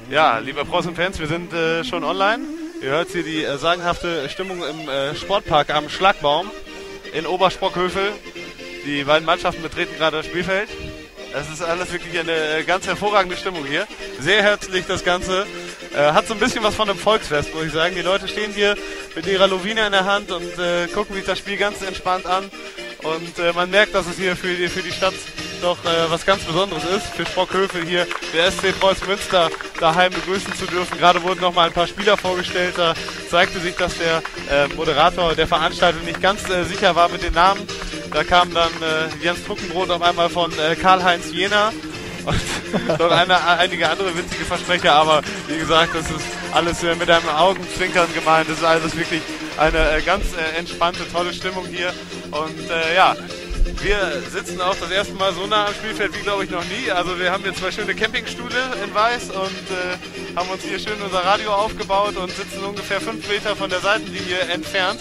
Ja, liebe Preußen-Fans, wir sind schon online. Ihr hört hier die sagenhafte Stimmung im Sportpark am Schlagbaum in Obersprockhövel. Die beiden Mannschaften betreten gerade das Spielfeld. Es ist alles wirklich eine ganz hervorragende Stimmung hier. Sehr herzlich das Ganze. Hat so ein bisschen was von einem Volksfest, muss ich sagen. Die Leute stehen hier mit ihrer Lowine in der Hand und gucken sich das Spiel ganz entspannt an. Und man merkt, dass es hier für die Stadt doch was ganz Besonderes ist, für Sprockhövel hier der SC Preußen Münster daheim begrüßen zu dürfen. Gerade wurden noch mal ein paar Spieler vorgestellt. Da zeigte sich, dass der Moderator der Veranstaltung nicht ganz sicher war mit den Namen. Da kam dann Jens Truckenbrot auf einmal von Karl-Heinz Jena und noch einige andere witzige Versprecher. Aber wie gesagt, das ist alles mit einem Augenzwinkern gemeint. Das ist alles wirklich eine ganz entspannte, tolle Stimmung hier. Und ja, wir sitzen auch das erste Mal so nah am Spielfeld wie, glaube ich, noch nie. Also wir haben hier zwei schöne Campingstühle in Weiß und haben uns hier schön unser Radio aufgebaut und sitzen ungefähr 5 Meter von der Seitenlinie entfernt.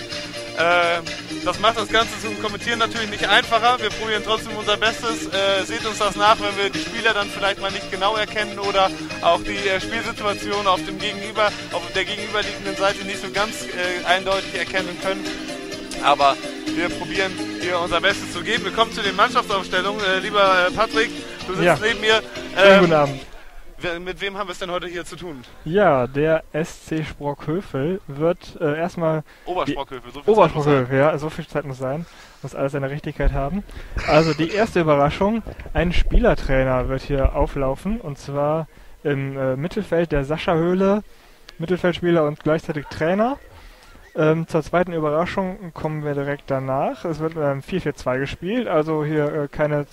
Das macht das Ganze zum Kommentieren natürlich nicht einfacher. Wir probieren trotzdem unser Bestes. Seht uns das nach, wenn wir die Spieler dann vielleicht mal nicht genau erkennen oder auch die Spielsituation auf der gegenüberliegenden Seite nicht so ganz eindeutig erkennen können. Aber wir probieren hier unser Bestes zu geben. Wir kommen zu den Mannschaftsaufstellungen. Lieber Patrick, du sitzt neben mir. Guten Abend. Mit wem haben wir es denn heute hier zu tun? Ja, der SC Sprockhövel wird erstmal... Obersprockhövel, so viel Zeit muss sein. Obersprockhövel, ja, so viel Zeit muss sein. Muss alles seine Richtigkeit haben. Also die erste Überraschung, ein Spielertrainer wird hier auflaufen. Und zwar im Mittelfeld der Sascha Höhle, Mittelfeldspieler und gleichzeitig Trainer. Zur zweiten Überraschung kommen wir direkt danach. Es wird 4-4-2 gespielt, also hier keine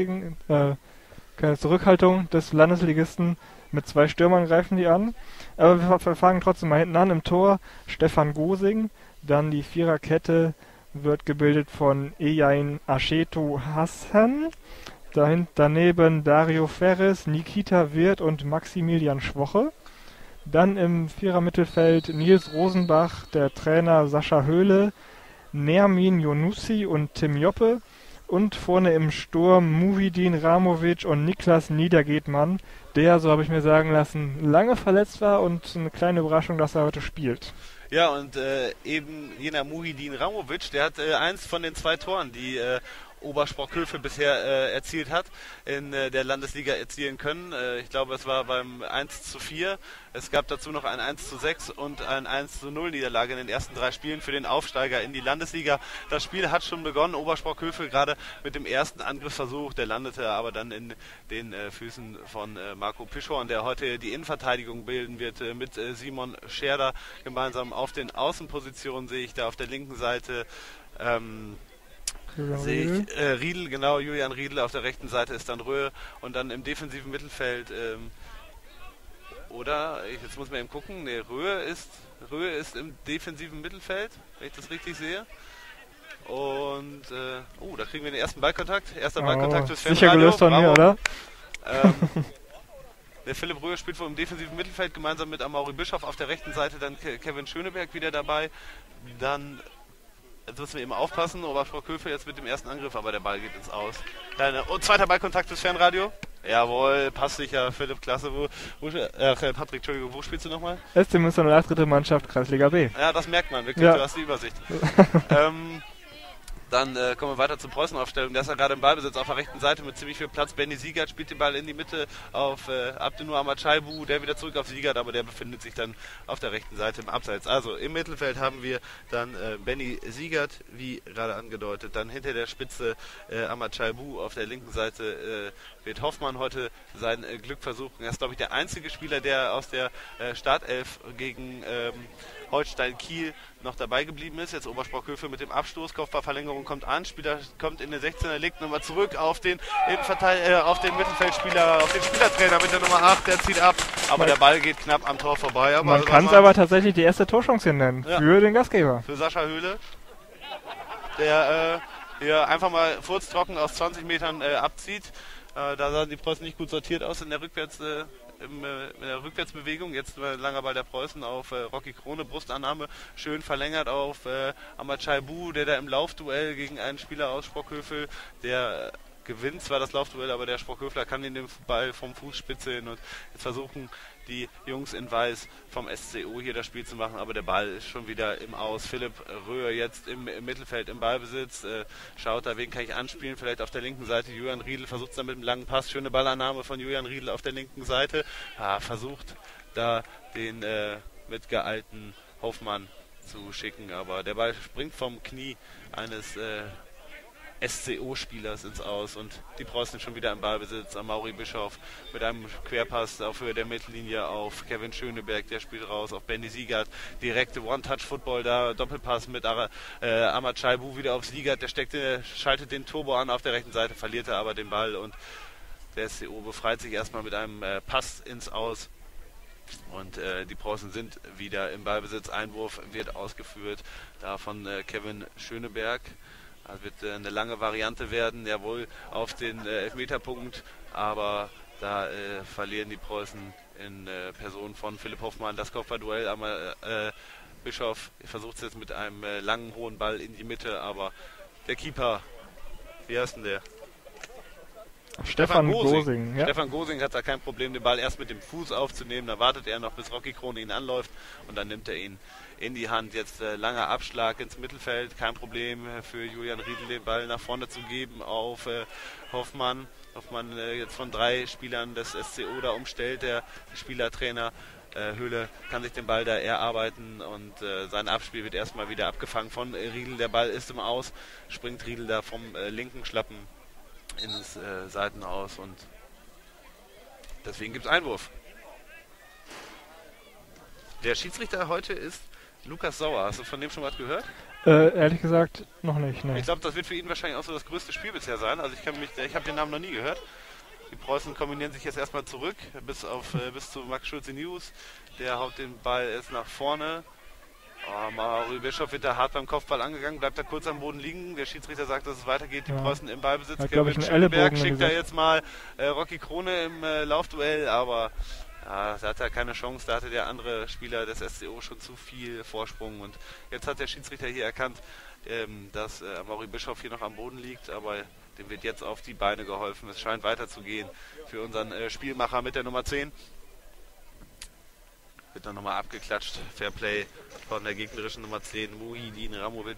Zurückhaltung des Landesligisten. Mit 2 Stürmern greifen die an. Aber wir fangen trotzdem mal hinten an. Im Tor Stefan Gosing. Dann die Viererkette wird gebildet von Ejain Ascheto Hassan. Daneben Dario Ferres, Nikita Wirth und Maximilian Schwoche. Dann im Vierer-Mittelfeld Nils Rosenbach, der Trainer Sascha Höhle, Nermin Yonussi und Tim Joppe. Und vorne im Sturm Muhidin Ramovic und Niklas Niedergetmann, der, so habe ich mir sagen lassen, lange verletzt war und eine kleine Überraschung, dass er heute spielt. Ja, und eben jener Muhidin Ramovic, der hat eins von den 2 Toren, die Obersprockhövel bisher erzielt hat, in der Landesliga erzielen können. Ich glaube, es war beim 1:4. Es gab dazu noch ein 1:6 und ein 1:0 Niederlage in den ersten 3 Spielen für den Aufsteiger in die Landesliga. Das Spiel hat schon begonnen. Obersprockhövel gerade mit dem ersten Angriffsversuch. Der landete aber dann in den Füßen von Marco Pischorn, der heute die Innenverteidigung bilden wird mit Simon Scherder gemeinsam auf den Außenpositionen. Sehe ich da auf der linken Seite sehe ich Riedl, genau, Julian Riedl, auf der rechten Seite ist dann Röhe und dann im defensiven Mittelfeld jetzt muss man eben gucken, Röhe ist im defensiven Mittelfeld, wenn ich das richtig sehe. Und da kriegen wir den ersten Ballkontakt. Erster Ballkontakt fürs Fanradio. Sicher gelöst von mir, oder? Der Philipp Röhe spielt wohl im defensiven Mittelfeld gemeinsam mit Amaury Bischoff, auf der rechten Seite dann Kevin Schöneberg wieder dabei. Dann jetzt müssen wir eben aufpassen, Obersprockhövel jetzt mit dem ersten Angriff, aber der Ball geht ins Aus. Und zweiter Ballkontakt fürs Fanradio. Jawohl, passt sicher, Philipp, klasse. Patrick, Entschuldigung, wo spielst du nochmal? SC Münster 08, dritte Mannschaft, Kreisliga B. Ja, das merkt man wirklich, ja. Du hast die Übersicht. Dann kommen wir weiter zur Preußenaufstellung. Der ist ja gerade im Ballbesitz auf der rechten Seite mit ziemlich viel Platz. Benny Siegert spielt den Ball in die Mitte auf Abdenur Amachaibu, der wieder zurück auf Siegert, aber der befindet sich dann auf der rechten Seite im Abseits. Also im Mittelfeld haben wir dann Benny Siegert, wie gerade angedeutet. Dann hinter der Spitze Amachaibu, auf der linken Seite wird Hoffmann heute sein Glück versuchen. Er ist, glaube ich, der einzige Spieler, der aus der Startelf gegen Holstein Kiel noch dabei geblieben ist. Jetzt Obersprockhövel mit dem Abstoß, Kopfballverlängerung kommt an, Spieler kommt in den 16er, legt nochmal zurück auf den Mittelfeldspieler, auf den Spielertrainer mit der Nummer 8, der zieht ab, aber der Ball geht knapp am Tor vorbei. Aber man kann es aber tatsächlich die erste Torchance hier nennen, für den Gastgeber. Für Sascha Höhle, der hier einfach mal furztrocken aus 20 Metern abzieht. Da sahen die Preußen nicht gut sortiert aus in der Rückwärtsbewegung. Jetzt langer Ball der Preußen auf Rocky Krone, Brustannahme, schön verlängert auf Amachaibu, der da im Laufduell gegen einen Spieler aus Sprockhövel, der gewinnt zwar das Laufduell, aber der Sprockhöfler kann den Ball vom Fuß spitzeln und jetzt versuchen die Jungs in Weiß vom SCO hier das Spiel zu machen, aber der Ball ist schon wieder im Aus. Philipp Röhr jetzt im Mittelfeld im Ballbesitz, schaut da, wen kann ich anspielen, vielleicht auf der linken Seite. Julian Riedl versucht es dann mit einem langen Pass, schöne Ballannahme von Julian Riedl auf der linken Seite, versucht da den mitgeeilten Hoffmann zu schicken, aber der Ball springt vom Knie eines SCO-Spielers ins Aus und die Preußen schon wieder im Ballbesitz. Amaury Bischof mit einem Querpass auf Höhe der Mittellinie auf Kevin Schöneberg, der spielt raus auf Benny Siegert, direkte One-Touch-Football da, Doppelpass mit Ahmad Chaibu wieder auf Siegert, der schaltet den Turbo an auf der rechten Seite, verliert er aber den Ball und der SCO befreit sich erstmal mit einem Pass ins Aus. Und die Preußen sind wieder im Ballbesitz. Einwurf wird ausgeführt da von Kevin Schöneberg. Das wird eine lange Variante werden, jawohl, auf den Elfmeterpunkt, aber da verlieren die Preußen in Person von Philipp Hoffmann das Kopfballduell. Aber Bischof versucht es jetzt mit einem langen, hohen Ball in die Mitte, aber der Keeper, wie heißt denn der? Stefan Gosing. Ja. Stefan Gosing hat da kein Problem, den Ball erst mit dem Fuß aufzunehmen. Da wartet er noch, bis Rocky Krone ihn anläuft und dann nimmt er ihn in die Hand. Jetzt langer Abschlag ins Mittelfeld. Kein Problem für Julian Riedl, den Ball nach vorne zu geben auf Hoffmann. Hoffmann jetzt von 3 Spielern des SCO da umstellt. Der Spielertrainer Höhle kann sich den Ball da erarbeiten und sein Abspiel wird erstmal wieder abgefangen von Riedl. Der Ball ist im Aus, springt Riedl da vom linken Schlappen ins Seitenaus und deswegen gibt es Einwurf. Der Schiedsrichter heute ist Lukas Sauer. Hast du von dem schon was gehört? Ehrlich gesagt noch nicht. Ne. Ich glaube, das wird für ihn wahrscheinlich auch so das größte Spiel bisher sein. Also ich habe den Namen noch nie gehört. Die Preußen kombinieren sich jetzt erstmal zurück bis zu Max Schulze News. Der haut den Ball jetzt nach vorne. Amaury Bischof wird da hart beim Kopfball angegangen, bleibt da kurz am Boden liegen. Der Schiedsrichter sagt, dass es weitergeht. Die Preußen im Ballbesitz. Kevin Schöneberg schickt da jetzt mal Rocky Krone im Laufduell, aber da hat er keine Chance. Da hatte der andere Spieler des SCO schon zu viel Vorsprung. Und jetzt hat der Schiedsrichter hier erkannt, dass Amaury Bischof hier noch am Boden liegt, aber dem wird jetzt auf die Beine geholfen. Es scheint weiterzugehen für unseren Spielmacher mit der Nummer 10. Wird dann nochmal abgeklatscht. Fairplay von der gegnerischen Nummer 10, Muhidin Ramovic.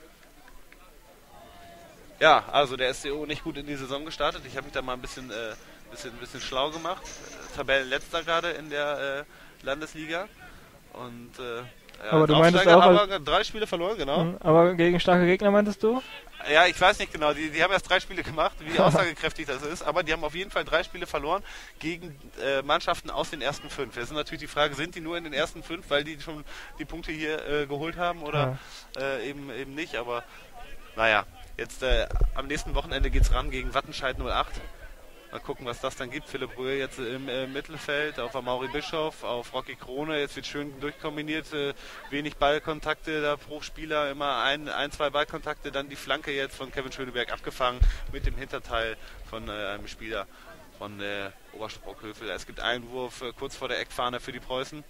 Ja, also der SCO nicht gut in die Saison gestartet. Ich habe mich da mal ein bisschen schlau gemacht. Tabellenletzter gerade in der Landesliga. Und aber du meintest auch, aber 3 Spiele verloren, genau. Aber gegen starke Gegner meintest du? Ja, ich weiß nicht genau. Die haben erst 3 Spiele gemacht, wie aussagekräftig das ist. Aber die haben auf jeden Fall 3 Spiele verloren gegen Mannschaften aus den ersten 5. Jetzt ist natürlich die Frage, sind die nur in den ersten 5, weil die schon die Punkte hier geholt haben oder eben nicht. Aber naja, jetzt am nächsten Wochenende geht es ran gegen Wattenscheid 08. Mal gucken, was das dann gibt. Philipp Röhr jetzt im Mittelfeld, auf Amaury Bischof, auf Rocky Krone. Jetzt wird schön durchkombiniert, wenig Ballkontakte da pro Spieler, immer ein, 2 Ballkontakte. Dann die Flanke jetzt von Kevin Schöneberg abgefangen mit dem Hinterteil von einem Spieler von Obersprockhövel. Es gibt Einwurf kurz vor der Eckfahne für die Preußen.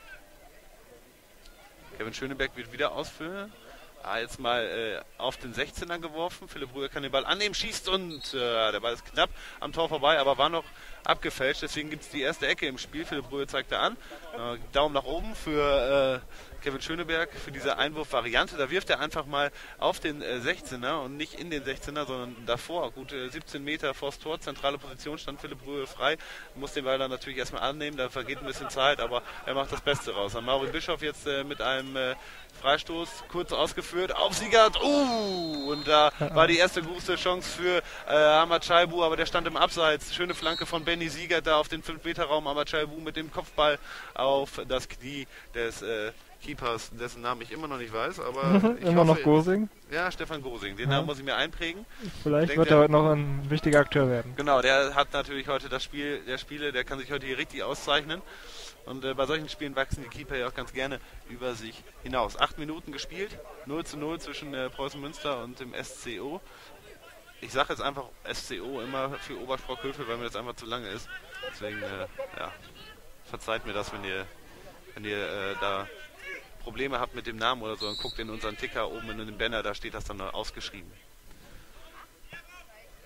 Kevin Schöneberg wird wieder ausführen. Jetzt mal auf den 16er geworfen. Philipp Röhr kann den Ball annehmen, schießt und der Ball ist knapp am Tor vorbei, aber war noch abgefälscht. Deswegen gibt es die erste Ecke im Spiel. Philipp Röhr zeigt da an. Daumen nach oben für Kevin Schöneberg für diese Einwurfvariante. Da wirft er einfach mal auf den 16er und nicht in den 16er, sondern davor. Gut 17 Meter vors Tor, zentrale Position, stand Philipp Röhr frei. Muss den Ball dann natürlich erstmal annehmen, da vergeht ein bisschen Zeit, aber er macht das Beste raus. Amaury Bischof jetzt mit einem Freistoß, kurz ausgeführt, auf Siegert, und da war die erste große Chance für Ahmad Chaibu, aber der stand im Abseits. Schöne Flanke von Benny Siegert da auf den 5-Meter-Raum, Ahmad Chaibu mit dem Kopfball auf das Knie des Keepers, dessen Namen ich immer noch nicht weiß, aber ich immer hoffe, noch Gosing. Ja, Stefan Gosing, den Namen muss ich mir einprägen. Vielleicht wird er heute noch ein wichtiger Akteur werden. Genau, der hat natürlich heute das Spiel der Spiele, der kann sich heute hier richtig auszeichnen. Und bei solchen Spielen wachsen die Keeper ja auch ganz gerne über sich hinaus. 8 Minuten gespielt, 0:0 zwischen Preußen Münster und dem SCO. Ich sage jetzt einfach SCO immer für Obersprockhövel, weil mir das einfach zu lange ist. Deswegen, verzeiht mir das, wenn ihr da Probleme habt mit dem Namen oder so, und guckt in unseren Ticker oben in den Banner, da steht das dann ausgeschrieben.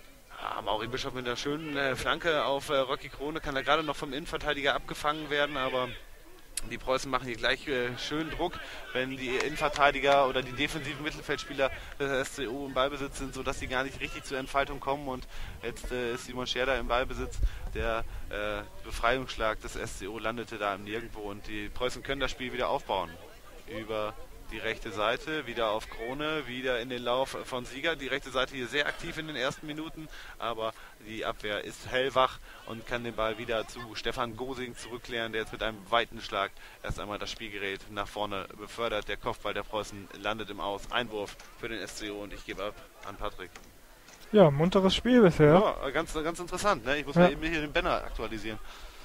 Ja, Mauri Bischof mit einer schönen Flanke auf Rocky Krone kann da gerade noch vom Innenverteidiger abgefangen werden, aber die Preußen machen hier gleich schön Druck, wenn die Innenverteidiger oder die defensiven Mittelfeldspieler des SCO im Ballbesitz sind, sodass sie gar nicht richtig zur Entfaltung kommen. Und jetzt ist Simon Scherder im Ballbesitz. Der Befreiungsschlag des SCO landete da im Nirgendwo und die Preußen können das Spiel wieder aufbauen. Über die rechte Seite, wieder auf Krone, wieder in den Lauf von Sieger. Die rechte Seite hier sehr aktiv in den ersten Minuten, aber die Abwehr ist hellwach und kann den Ball wieder zu Stefan Gosing zurückklären, der jetzt mit einem weiten Schlag erst einmal das Spielgerät nach vorne befördert. Der Kopfball der Preußen landet im Aus. Einwurf für den SCO und ich gebe ab an Patrick. Ja, munteres Spiel bisher. Ja, ganz interessant. Ne? Ich muss mal eben hier den Banner aktualisieren.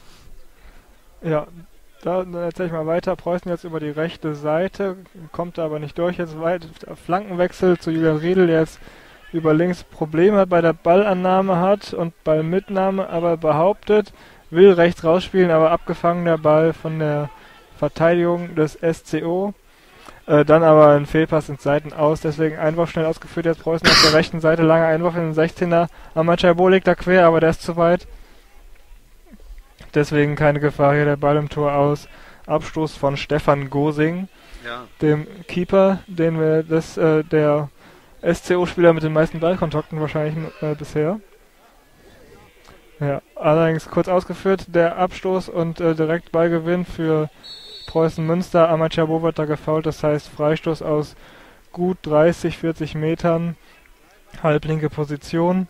Ja, dann erzähle ich mal weiter. Preußen jetzt über die rechte Seite, kommt aber nicht durch. Jetzt weit Flankenwechsel zu Julian Riedel, der jetzt über links Probleme bei der Ballannahme hat und Ballmitnahme, aber behauptet, will rechts rausspielen, aber abgefangen der Ball von der Verteidigung des SCO. Dann aber ein Fehlpass ins Seitenaus, deswegen Einwurf schnell ausgeführt. Jetzt Preußen auf der rechten Seite, langer Einwurf in den 16er. Amachaibo liegt da quer, aber der ist zu weit. Deswegen keine Gefahr, hier der Ball im Tor aus. Abstoß von Stefan Gosing, dem Keeper, den wir der SCO-Spieler mit den meisten Ballkontakten wahrscheinlich bisher. Ja, allerdings kurz ausgeführt, der Abstoß und direkt Ballgewinn für Preußen Münster. Amachaibo wird da gefoult, das heißt Freistoß aus gut 30, 40 Metern, halblinke Position.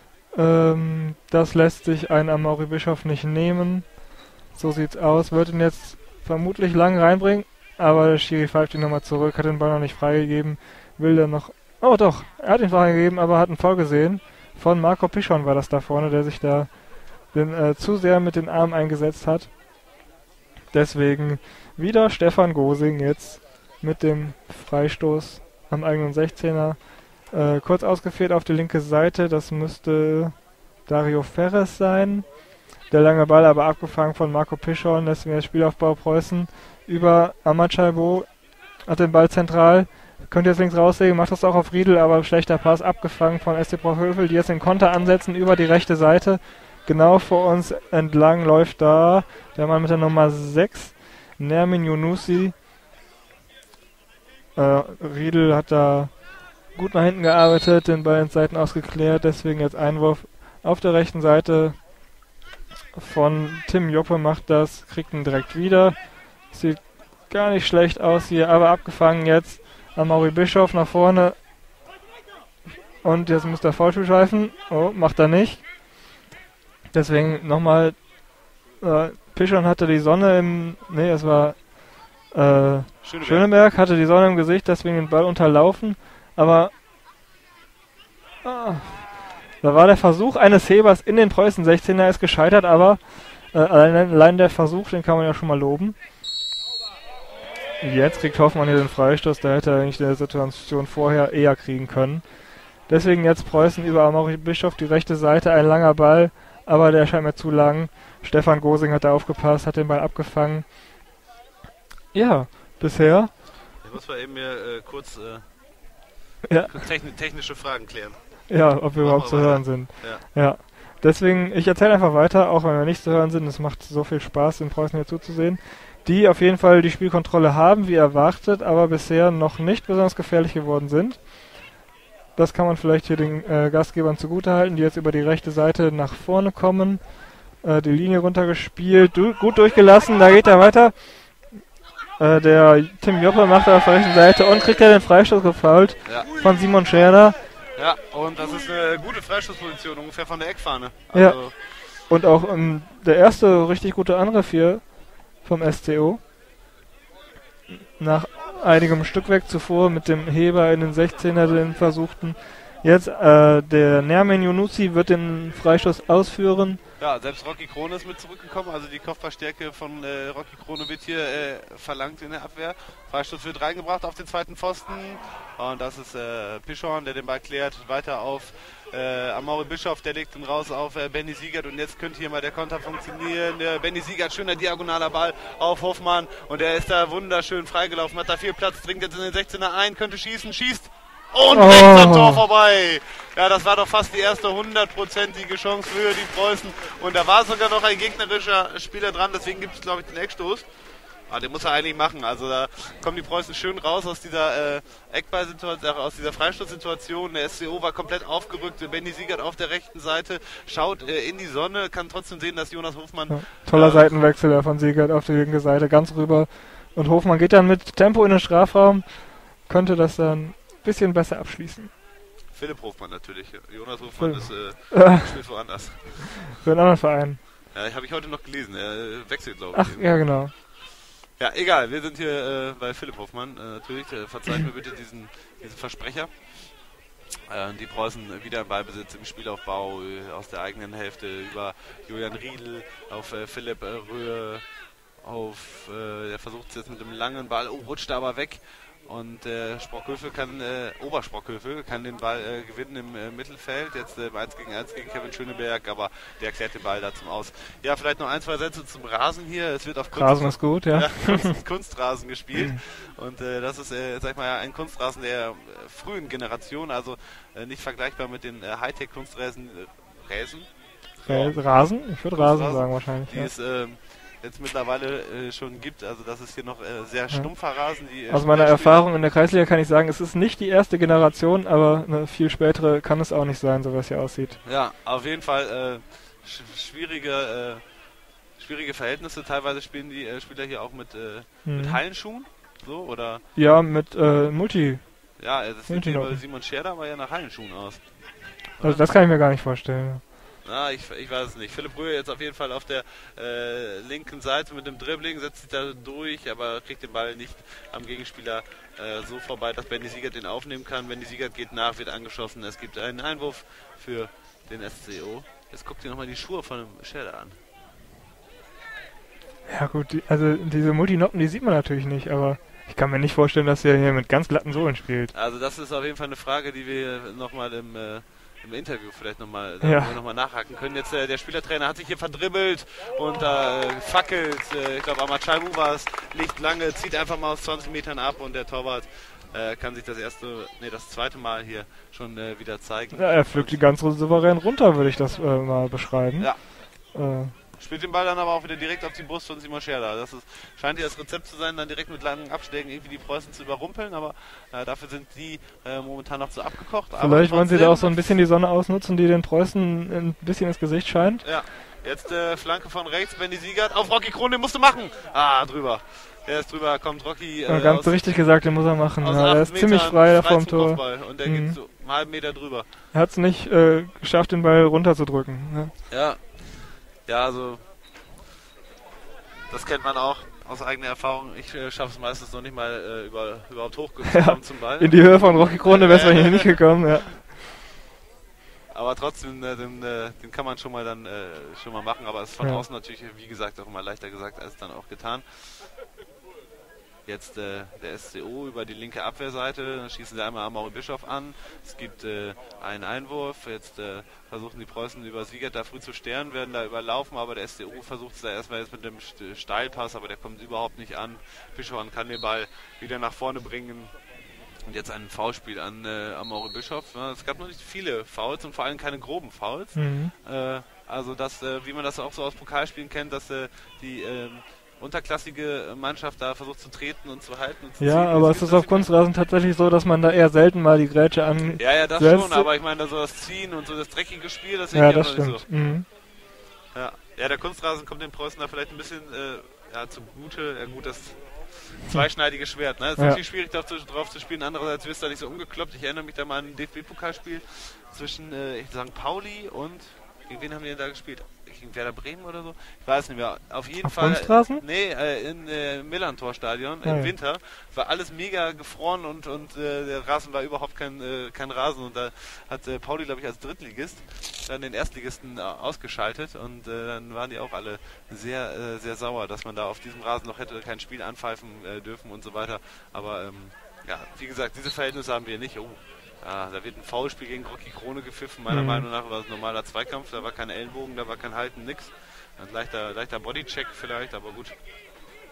Das lässt sich ein Amaury Bischof nicht nehmen. So sieht's aus. Wird ihn jetzt vermutlich lang reinbringen, aber der Schiri pfeift ihn nochmal zurück, hat den Ball noch nicht freigegeben, will dann noch... Oh doch, er hat ihn freigegeben, aber hat einen Foul gesehen. Von Marco Pischon war das da vorne, der sich da zu sehr mit den Armen eingesetzt hat. Deswegen wieder Stefan Gosing jetzt mit dem Freistoß am eigenen 16er. Kurz ausgeführt auf die linke Seite, das müsste Dario Ferres sein. Der lange Ball aber abgefangen von Marco Pischon, deswegen der Spielaufbau Preußen über Amachaibo, hat den Ball zentral, könnte jetzt links rauslegen, macht das auch auf Riedel, aber schlechter Pass abgefangen von SC Hövel, die jetzt den Konter ansetzen über die rechte Seite. Genau vor uns entlang läuft da der Mann mit der Nummer 6, Nermin Yunusi. Riedel hat da gut nach hinten gearbeitet, den Ball ins Seiten ausgeklärt, deswegen jetzt Einwurf auf der rechten Seite von Tim Joppe, macht das, kriegt ihn direkt wieder. Sieht gar nicht schlecht aus hier, aber abgefangen jetzt Amaury Bischof nach vorne. Und jetzt muss der Foulspiel schleifen. Oh, macht er nicht. Deswegen nochmal, Pischon hatte die Sonne im, nee, es war Schöneberg hatte die Sonne im Gesicht, deswegen den Ball unterlaufen. Aber da war der Versuch eines Hebers in den Preußen 16er, ist gescheitert, aber allein der Versuch, den kann man ja schon mal loben. Jetzt kriegt Hoffmann hier den Freistoß, da hätte er eigentlich der Situation vorher eher kriegen können. Deswegen jetzt Preußen über Amaury Bischof, die rechte Seite, ein langer Ball, aber der scheint mir zu lang. Stefan Gosing hat da aufgepasst, hat den Ball abgefangen. Ja, bisher. Ich muss mal eben kurz ja. Technische Fragen klären. Ja, ob wir überhaupt zu hören sind. Ja. Deswegen, ich erzähle einfach weiter, auch wenn wir nicht zu hören sind. Es macht so viel Spaß, den Preußen hier zuzusehen. Die auf jeden Fall die Spielkontrolle haben, wie erwartet, aber bisher noch nicht besonders gefährlich geworden sind. Das kann man vielleicht hier den Gastgebern zugutehalten, die jetzt über die rechte Seite nach vorne kommen. Die Linie runtergespielt, gut durchgelassen, da geht er weiter. Der Tim Joppe macht er auf der rechten Seite und kriegt er den Freistoß gefoult von Simon Scherder. Ja, und das ist eine gute Freistoßposition, ungefähr von der Eckfahne. Also ja, und auch der erste richtig gute Angriff hier vom SCO. Nach einigem Stückwerk zuvor mit dem Heber in den 16er, den versuchten. Jetzt der Nermin Yunusi wird den Freistoß ausführen. Ja, selbst Rocky Krone ist mit zurückgekommen, also die Kopfballstärke von Rocky Krone wird hier verlangt in der Abwehr. Freistoß wird reingebracht auf den zweiten Pfosten und das ist Pischon, der den Ball klärt, weiter auf Amaury Bischof, der legt ihn raus auf Benny Siegert und jetzt könnte hier mal der Konter funktionieren. Benny Siegert, schöner diagonaler Ball auf Hoffmann und der ist da wunderschön freigelaufen, hat da viel Platz, dringt jetzt in den 16er ein, könnte schießen, schießt Und rechts am Tor vorbei. Ja, das war doch fast die erste 100%ige Chance für die Preußen. Und da war sogar noch ein gegnerischer Spieler dran, deswegen gibt es, glaube ich, den Eckstoß. Den muss er eigentlich machen. Also da kommen die Preußen schön raus aus dieser Eckballsituation, aus dieser Freistoßsituation. Der SCO war komplett aufgerückt. Benny Siegert auf der rechten Seite schaut in die Sonne, kann trotzdem sehen, dass Jonas Hofmann... Ja, toller Seitenwechsel von Siegert auf die linke Seite, ganz rüber. Und Hofmann geht dann mit Tempo in den Strafraum, könnte das dann ein bisschen besser abschließen. Philipp Hofmann natürlich. Jonas Hofmann spielt woanders. Für einen anderen Verein. Ja, habe ich heute noch gelesen. Er wechselt, glaube ich. Ach, ja, genau. Ja, egal. Wir sind hier bei Philipp Hofmann. Natürlich, verzeiht mir bitte diesen Versprecher. Die Preußen wieder im Ballbesitz im Spielaufbau aus der eigenen Hälfte über Julian Riedl auf Philipp Röhe. Der versucht es jetzt mit einem langen Ball. Rutscht aber weg. Und Obersprockhövel kann den Ball gewinnen im Mittelfeld. Jetzt 1 gegen 1 gegen Kevin Schöneberg, aber der erklärt den Ball da zum Aus. Ja, vielleicht noch ein, zwei Sätze zum Rasen hier. Es wird auf Rasen ist gut, ja. Kunstrasen gespielt. Und das ist, sag ich mal, ein Kunstrasen der frühen Generation, also nicht vergleichbar mit den Hightech-Kunstrasen. Rasen? Ich würde Rasen sagen wahrscheinlich. Die ist jetzt mittlerweile schon gibt, also das ist hier noch sehr stumpfer Rasen. Aus meiner Erfahrung in der Kreisliga kann ich sagen, es ist nicht die erste Generation, aber eine viel spätere kann es auch nicht sein, so wie es hier aussieht. Ja, auf jeden Fall schwierige Verhältnisse. Teilweise spielen die Spieler hier auch mit Hallenschuhen, so, oder? Ja, mit Multi. Ja, das sieht hier bei Simon Scherder aber ja nach Hallenschuhen aus. Also das kann ich mir gar nicht vorstellen. Na, ich weiß es nicht. Philipp Röhe jetzt auf jeden Fall auf der linken Seite mit dem Dribbling, setzt sich da durch, aber kriegt den Ball nicht am Gegenspieler so vorbei, dass Benny Siegert den aufnehmen kann. Benny Siegert geht nach, wird angeschossen. Es gibt einen Einwurf für den SCO. Jetzt guckt ihr nochmal die Schuhe von dem Scherder an. Ja gut, also diese Multinoppen, die sieht man natürlich nicht, aber ich kann mir nicht vorstellen, dass er hier mit ganz glatten Sohlen spielt. Also das ist auf jeden Fall eine Frage, die wir nochmal im Interview vielleicht nochmal nachhaken können. Jetzt der Spielertrainer hat sich hier verdribbelt und fackelt. Ich glaube, Ahmad Schaibu war es, liegt lange, zieht einfach mal aus 20 Metern ab und der Torwart kann sich das zweite Mal hier schon wieder zeigen. Ja, er pflückt die ganz souverän runter, würde ich das mal beschreiben. Ja. Spielt den Ball dann aber auch wieder direkt auf die Brust von Simon Scherder. Das scheint ja das Rezept zu sein, dann direkt mit langen Abschlägen irgendwie die Preußen zu überrumpeln, aber dafür sind die momentan noch zu abgekocht. Vielleicht wollen sie da auch so ein bisschen die Sonne ausnutzen, die den Preußen ein bisschen ins Gesicht scheint. Ja, jetzt Flanke von rechts, Benny Siegert auf Rocky Krohn, den musst du machen. Drüber. Der ist drüber, kommt Rocky. Ganz richtig gesagt, den muss er machen. Ja, er ist ziemlich frei da vorm Tor. Und der geht so einen halben Meter drüber. Er hat es nicht geschafft, den Ball runterzudrücken. Ne? Ja, also das kennt man auch aus eigener Erfahrung. Ich schaffe es meistens noch nicht mal überhaupt hochgekommen zum Ball. In die Höhe von Rocky Krone wäre es hier nicht gekommen, ja. Aber trotzdem, den kann man schon mal machen, aber es ist von außen natürlich, wie gesagt, auch immer leichter gesagt als dann auch getan. Jetzt der SCO über die linke Abwehrseite, dann schießen sie einmal Amaury Bischof an. Es gibt einen Einwurf, jetzt versuchen die Preußen über Siegert da früh zu sternen, werden da überlaufen, aber der SCO versucht es da erstmal jetzt mit dem Steilpass, aber der kommt überhaupt nicht an. Bischof kann den Ball wieder nach vorne bringen. Und jetzt ein Foulspiel an Amaury Bischof. Ja, es gab noch nicht viele Fouls und vor allem keine groben Fouls. Also das, wie man das auch so aus Pokalspielen kennt, dass die unterklassige Mannschaft da versucht zu treten und zu halten und zu ziehen. Aber es ist auf Kunstrasen tatsächlich so, dass man da eher selten mal die Grätsche an... Ja, das schon, aber ich meine, so das Ziehen und so das dreckige Spiel, das sehe ich das stimmt. Nicht so. Ja, der Kunstrasen kommt den Preußen da vielleicht ein bisschen zugute. Ja gut, das zweischneidige Schwert. Ne? Es ist natürlich schwierig, drauf zu spielen. Andererseits wirst du da nicht so umgekloppt. Ich erinnere mich da mal an ein DFB-Pokalspiel zwischen St. Pauli und... Gegen wen haben wir denn da gespielt? Gegen Werder Bremen oder so? Ich weiß nicht mehr. Auf jeden Fall. Kunstrasen? Nee, in Millantor-Stadion im Winter. War alles mega gefroren und der Rasen war überhaupt kein Rasen. Und da hat Pauli, glaube ich, als Drittligist dann den Erstligisten ausgeschaltet. Und dann waren die auch alle sehr, sehr sauer, dass man da auf diesem Rasen noch hätte kein Spiel anpfeifen dürfen und so weiter. Aber wie gesagt, diese Verhältnisse haben wir nicht. Da wird ein Foulspiel gegen Rocky Krone gepfiffen. Meiner Meinung nach war es ein normaler Zweikampf. Da war kein Ellenbogen, da war kein Halten, nix. Ein leichter Bodycheck vielleicht, aber gut.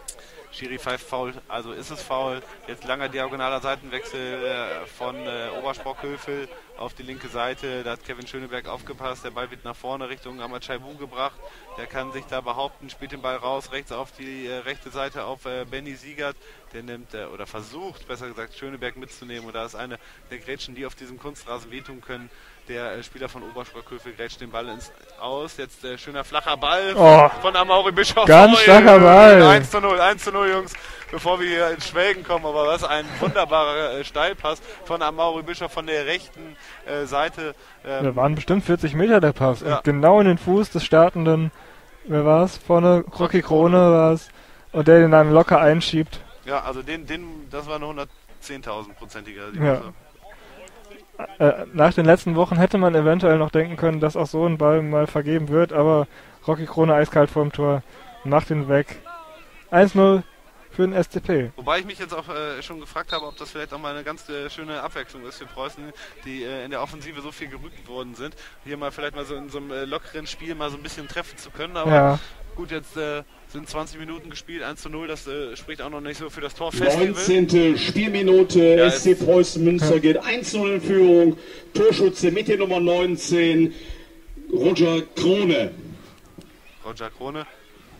Schiri pfeift faul, also ist es faul. Jetzt langer diagonaler Seitenwechsel von Obersprockhövel auf die linke Seite. Da hat Kevin Schöneberg aufgepasst. Der Ball wird nach vorne Richtung Amachaibu gebracht. Der kann sich da behaupten, spielt den Ball raus, rechts auf die rechte Seite auf Benny Siegert. Der nimmt oder versucht, besser gesagt, Schöneberg mitzunehmen. Und da ist eine der Grätschen, die auf diesem Kunstrasen wehtun können. Der Spieler von Obersprockhövel grätscht den Ball ins Aus. Jetzt schöner flacher Ball von Amaury Bischof. Ganz starker Ball. 1:0, Jungs, bevor wir hier ins Schwelgen kommen. Aber was ein wunderbarer Steilpass von Amaury Bischof von der rechten Seite. Da waren bestimmt 40 Meter der Pass. Ja. Und genau in den Fuß des startenden, wer war es? Vorne Rocky Krone war es. Und der den dann locker einschiebt. Ja, also das war eine 110.000-prozentige. Ja. Nach den letzten Wochen hätte man eventuell noch denken können, dass auch so ein Ball mal vergeben wird, aber Rocky Krone eiskalt vor dem Tor, macht ihn weg. 1:0 für den SCP. Wobei ich mich jetzt auch schon gefragt habe, ob das vielleicht auch mal eine ganz schöne Abwechslung ist für Preußen, die in der Offensive so viel gerügt worden sind. Hier mal vielleicht mal so in so einem lockeren Spiel mal so ein bisschen treffen zu können, aber Ja. gut, jetzt sind 20 Minuten gespielt, 1:0, das spricht auch noch nicht so für das 19. Spielminute, Ja, SC Preußen Münster geht 1:0 in Führung. Torschütze mit der Nummer 19, Roger Krone. Roger Krone.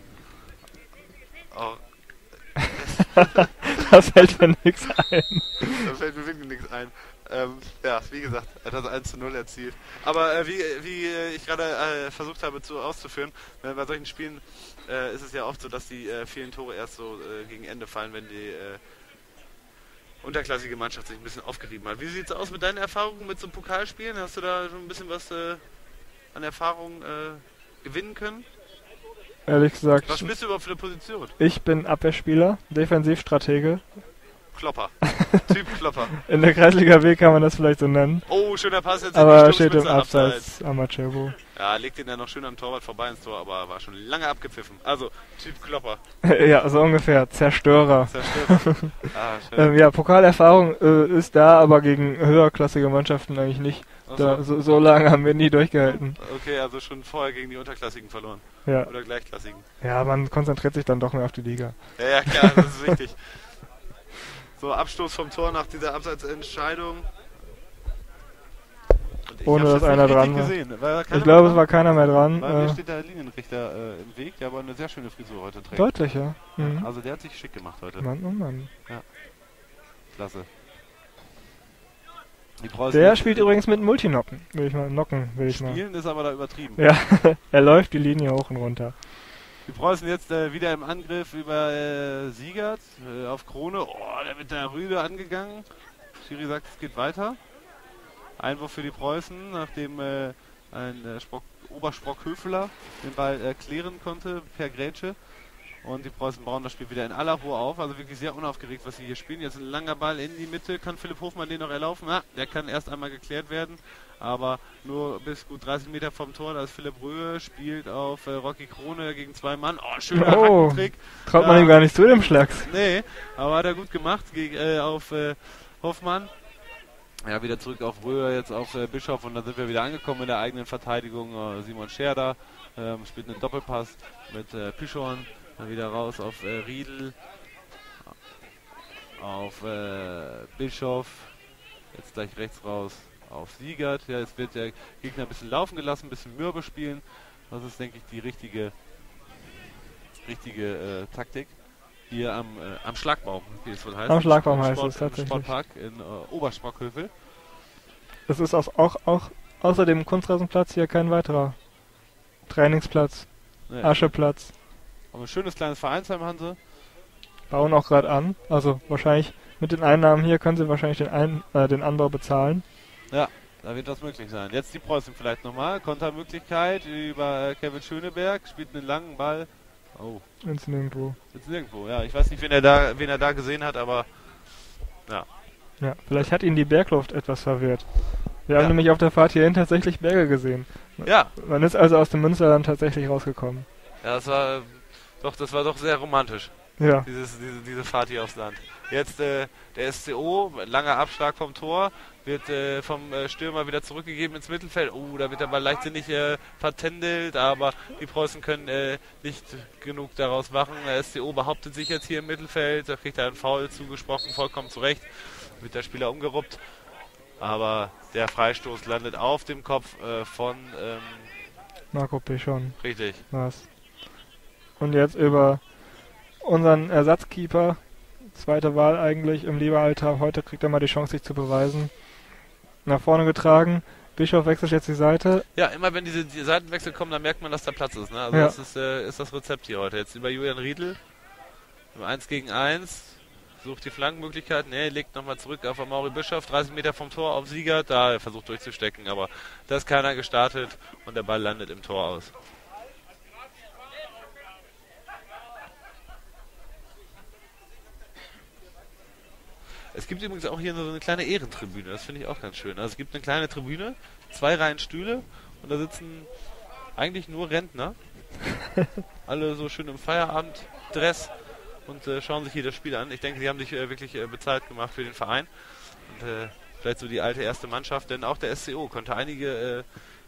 Oh, Da fällt mir nichts ein. da fällt mir wirklich nichts ein. Ja, wie gesagt, er hat das 1:0 erzielt. Aber wie ich gerade versucht habe auszuführen, bei solchen Spielen ist es ja oft so, dass die vielen Tore erst so gegen Ende fallen, wenn die unterklassige Mannschaft sich ein bisschen aufgerieben hat. Wie sieht es aus mit deinen Erfahrungen mit so Pokalspielen? Hast du da schon ein bisschen was an Erfahrung gewinnen können? Ehrlich gesagt, Was spielst du überhaupt für eine Position? ich bin Abwehrspieler, Defensivstratege. Klopper. Typ Klopper. In der Kreisliga B kann man das vielleicht so nennen. Oh, schöner Pass jetzt Aber in die steht im Sturmspitze, Abseits Amachebo. Ja, legt ihn ja noch schön am Torwart vorbei ins Tor, aber war schon lange abgepfiffen. Also, Typ Klopper. Ja, so ungefähr. Zerstörer. Zerstört. Schön. Ja, Pokalerfahrung ist da, aber gegen höherklassige Mannschaften eigentlich nicht. Da, so lange haben wir nie durchgehalten. Okay, also schon vorher gegen die Unterklassigen verloren. Ja. Oder Gleichklassigen. Ja, man konzentriert sich dann doch mehr auf die Liga. Ja, klar, das ist wichtig. So, Abstoß vom Tor nach dieser Abseitsentscheidung. Und ich Ohne hab's dass jetzt einer nicht dran richtig war. gesehen. War da keiner Ich glaube, mehr es war keiner mehr dran. Weil mir steht der Linienrichter im Weg, der aber eine sehr schöne Frisur heute trägt. Deutlich, ja. Mhm. Also der hat sich schick gemacht heute. Mann, oh Mann. Klasse. Die Preußen Der spielt übrigens mit Multinocken. Will ich mal. Spielen ist aber da übertrieben. Ja, er läuft die Linie hoch und runter. Die Preußen jetzt wieder im Angriff über Siegert auf Krone. Oh, der wird da rüde angegangen. Schiri sagt, es geht weiter. Einwurf für die Preußen, nachdem ein Obersprockhöveler den Ball klären konnte per Grätsche. Und die Preußen bauen das Spiel wieder in aller Ruhe auf. Also wirklich sehr unaufgeregt, was sie hier spielen. Jetzt ein langer Ball in die Mitte. Kann Philipp Hofmann den noch erlaufen? Ja, der kann erst einmal geklärt werden. Aber nur bis gut 30 Meter vom Tor. Da ist Philipp Röhe, spielt auf Rocky Krone gegen 2 Mann. Oh, schöner Hackentrick. Traut man ihm gar nicht zu, dem Schlags. Nee, aber hat er gut gemacht auf Hoffmann. Ja, wieder zurück auf Röhe, jetzt auf Bischof. Und dann sind wir wieder angekommen in der eigenen Verteidigung. Simon Scherder spielt einen Doppelpass mit Pischorn. Dann wieder raus auf Riedl, auf Bischof, jetzt gleich rechts raus auf Siegert. Ja, jetzt wird der Gegner ein bisschen laufen gelassen, ein bisschen mürbe spielen. Das ist, denke ich, die richtige Taktik. Hier am Schlagbaum, wie es wohl heißt. Am Schlagbaum heißt es tatsächlich. Im Sportpark in Obersprockhövel. Es ist auch außer dem Kunstrasenplatz hier kein weiterer Trainingsplatz, Nee. Ascheplatz. Aber ein schönes kleines Vereinsheim haben sie. Bauen auch gerade an. Also wahrscheinlich mit den Einnahmen hier können sie wahrscheinlich den Anbau bezahlen. Ja, da wird das möglich sein. Jetzt die Preußen vielleicht nochmal. Kontermöglichkeit über Kevin Schöneberg. Spielt einen langen Ball. Oh. Ins Nirgendwo. Jetzt nirgendwo. Ja, ich weiß nicht, wen er da gesehen hat, aber ja. Ja, vielleicht hat ihn die Bergluft etwas verwirrt. Wir haben nämlich auf der Fahrt hierhin tatsächlich Berge gesehen. Ja. Man ist also aus dem Münsterland tatsächlich rausgekommen. Ja, das war doch sehr romantisch. Ja. Diese Fahrt hier aufs Land. Jetzt der SCO, langer Abschlag vom Tor, wird vom Stürmer wieder zurückgegeben ins Mittelfeld. Da wird der Ball leichtsinnig vertändelt, aber die Preußen können nicht genug daraus machen. Der SCO behauptet sich jetzt hier im Mittelfeld, da kriegt er einen Foul zugesprochen, vollkommen zurecht, wird der Spieler umgeruppt. Aber der Freistoß landet auf dem Kopf von Marco Pichon. Richtig. Was? Und jetzt über unseren Ersatzkeeper, zweite Wahl eigentlich im Lieberalter. Heute kriegt er mal die Chance, sich zu beweisen. Nach vorne getragen. Bischof wechselt jetzt die Seite. Ja, immer wenn die Seitenwechsel kommen, dann merkt man, dass da Platz ist. Ne? Also ja. Das ist das Rezept hier heute. Jetzt über Julian Riedl. Im 1 gegen 1. Sucht die Flankenmöglichkeiten. Er legt nochmal zurück auf Amaury Bischof. 30 Meter vom Tor auf Siegert. Da er versucht durchzustecken, aber da ist keiner gestartet und der Ball landet im Tor aus. Es gibt übrigens auch hier so eine kleine Ehrentribüne, das finde ich auch ganz schön. Also es gibt eine kleine Tribüne, 2 Reihen Stühle und da sitzen eigentlich nur Rentner. Alle so schön im Feierabenddress und schauen sich hier das Spiel an. Ich denke, sie haben sich wirklich bezahlt gemacht für den Verein. Und vielleicht so die alte erste Mannschaft, denn auch der SCO konnte einige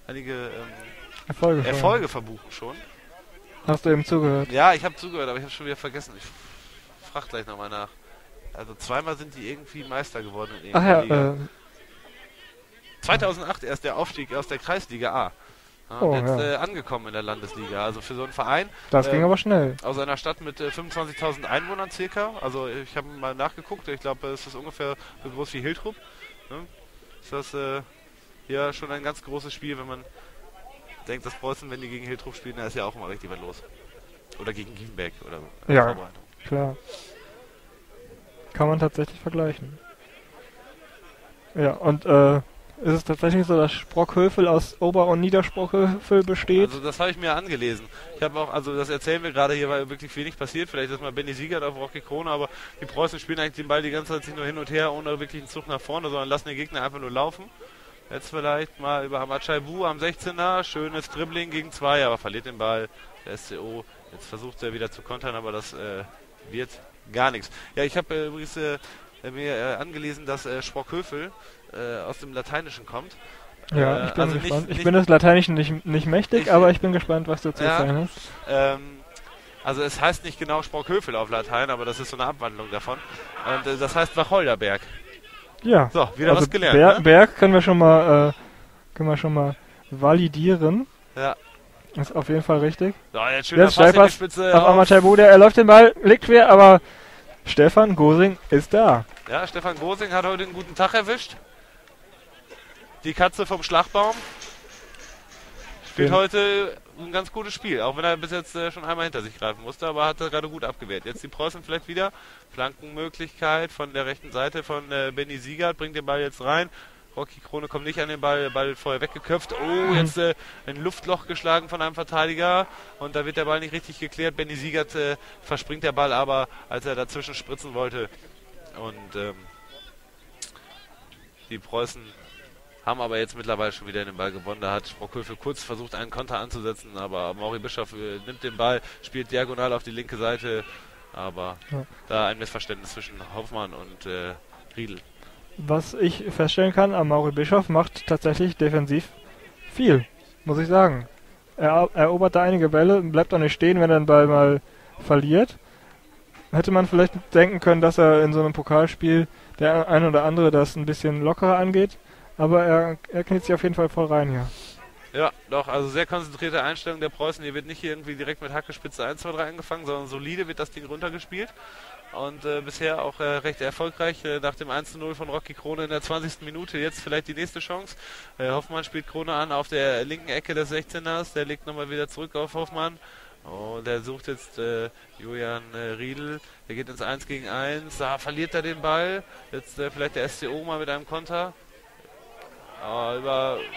Erfolge verbuchen schon. Hast du eben zugehört? Ja, ich habe zugehört, aber ich habe schon wieder vergessen. Ich frage gleich nochmal nach. Also zweimal sind die irgendwie Meister geworden in der Liga. 2008 erst der Aufstieg aus der Kreisliga A. Jetzt angekommen in der Landesliga. Also für so einen Verein. Das ging aber schnell. Aus einer Stadt mit 25.000 Einwohnern circa. Also ich habe mal nachgeguckt. Ich glaube, es ist ungefähr so groß wie Hiltrup. Ne? Ist das ja schon ein ganz großes Spiel, wenn man denkt, dass Preußen, wenn die gegen Hiltrup spielen, da ist ja auch immer richtig was los. Oder gegen Gienbeck oder ja, klar. Kann man tatsächlich vergleichen. Ja, und ist es tatsächlich so, dass Sprockhövel aus Ober- und Niedersprockhövel besteht? Also das habe ich mir angelesen. Ich habe auch, also das erzählen wir gerade hier, weil wirklich wenig passiert. Vielleicht ist mal Benny Siegert auf Rocky Krone, aber die Preußen spielen eigentlich den Ball die ganze Zeit sich nur hin und her, ohne wirklich einen Zug nach vorne, sondern lassen den Gegner einfach nur laufen. Jetzt vielleicht mal über Hamad-Chaibu am 16er, schönes Dribbling gegen 2, aber verliert den Ball. Der SCO, jetzt versucht er wieder zu kontern, aber das wird gar nichts. Ja, ich habe übrigens mir angelesen, dass Sprockhövel aus dem Lateinischen kommt. Ja, ich bin gespannt. Ich bin des Lateinischen nicht mächtig, aber ich bin gespannt, was du zu erzählen hast. Also es heißt nicht genau Sprockhövel auf Latein, aber das ist so eine Abwandlung davon. Und das heißt Wacholderberg. Ja. So, wieder was gelernt. Ne? Berg können wir schon mal validieren. Ja. Ist auf jeden Fall richtig. So, jetzt schöner Pass in die Spitze auf Hamad-Chaibu, er läuft den Ball, legt quer, aber Stefan Gosing ist da. Ja, Stefan Gosing hat heute einen guten Tag erwischt. Die Katze vom Schlagbaum spielt heute ein ganz gutes Spiel, auch wenn er bis jetzt schon einmal hinter sich greifen musste, aber hat er gerade gut abgewehrt. Jetzt die Preußen vielleicht wieder. Flankenmöglichkeit von der rechten Seite von Benny Siegert, bringt den Ball jetzt rein. Rocky Krone kommt nicht an den Ball, der Ball wird vorher weggeköpft. Oh, jetzt ein Luftloch geschlagen von einem Verteidiger und da wird der Ball nicht richtig geklärt. Benny Siegert verspringt der Ball aber, als er dazwischen spritzen wollte. Und die Preußen haben aber jetzt mittlerweile schon wieder den Ball gewonnen. Da hat Sprockhövel kurz versucht, einen Konter anzusetzen, aber Amaury Bischof nimmt den Ball, spielt diagonal auf die linke Seite, aber da ein Missverständnis zwischen Hoffmann und Riedl. Was ich feststellen kann, Amaury Bischof macht tatsächlich defensiv viel, muss ich sagen. Er erobert da einige Bälle, bleibt auch nicht stehen, wenn er den Ball mal verliert. Hätte man vielleicht denken können, dass er in so einem Pokalspiel der ein oder andere das ein bisschen lockerer angeht, aber er kniet sich auf jeden Fall voll rein hier. Ja, doch, also sehr konzentrierte Einstellung der Preußen. Hier wird nicht hier irgendwie direkt mit Hackespitze 1, 2, 3 angefangen, sondern solide wird das Ding runtergespielt. Und bisher auch recht erfolgreich nach dem 1:0 von Rocky Krone in der 20. Minute. Jetzt vielleicht die nächste Chance. Hoffmann spielt Krone an auf der linken Ecke des 16ers. Der legt nochmal wieder zurück auf Hoffmann. Und der sucht jetzt Julian Riedl. Der geht ins 1 gegen 1. Da verliert er den Ball. Jetzt vielleicht der SCO mal mit einem Konter. Über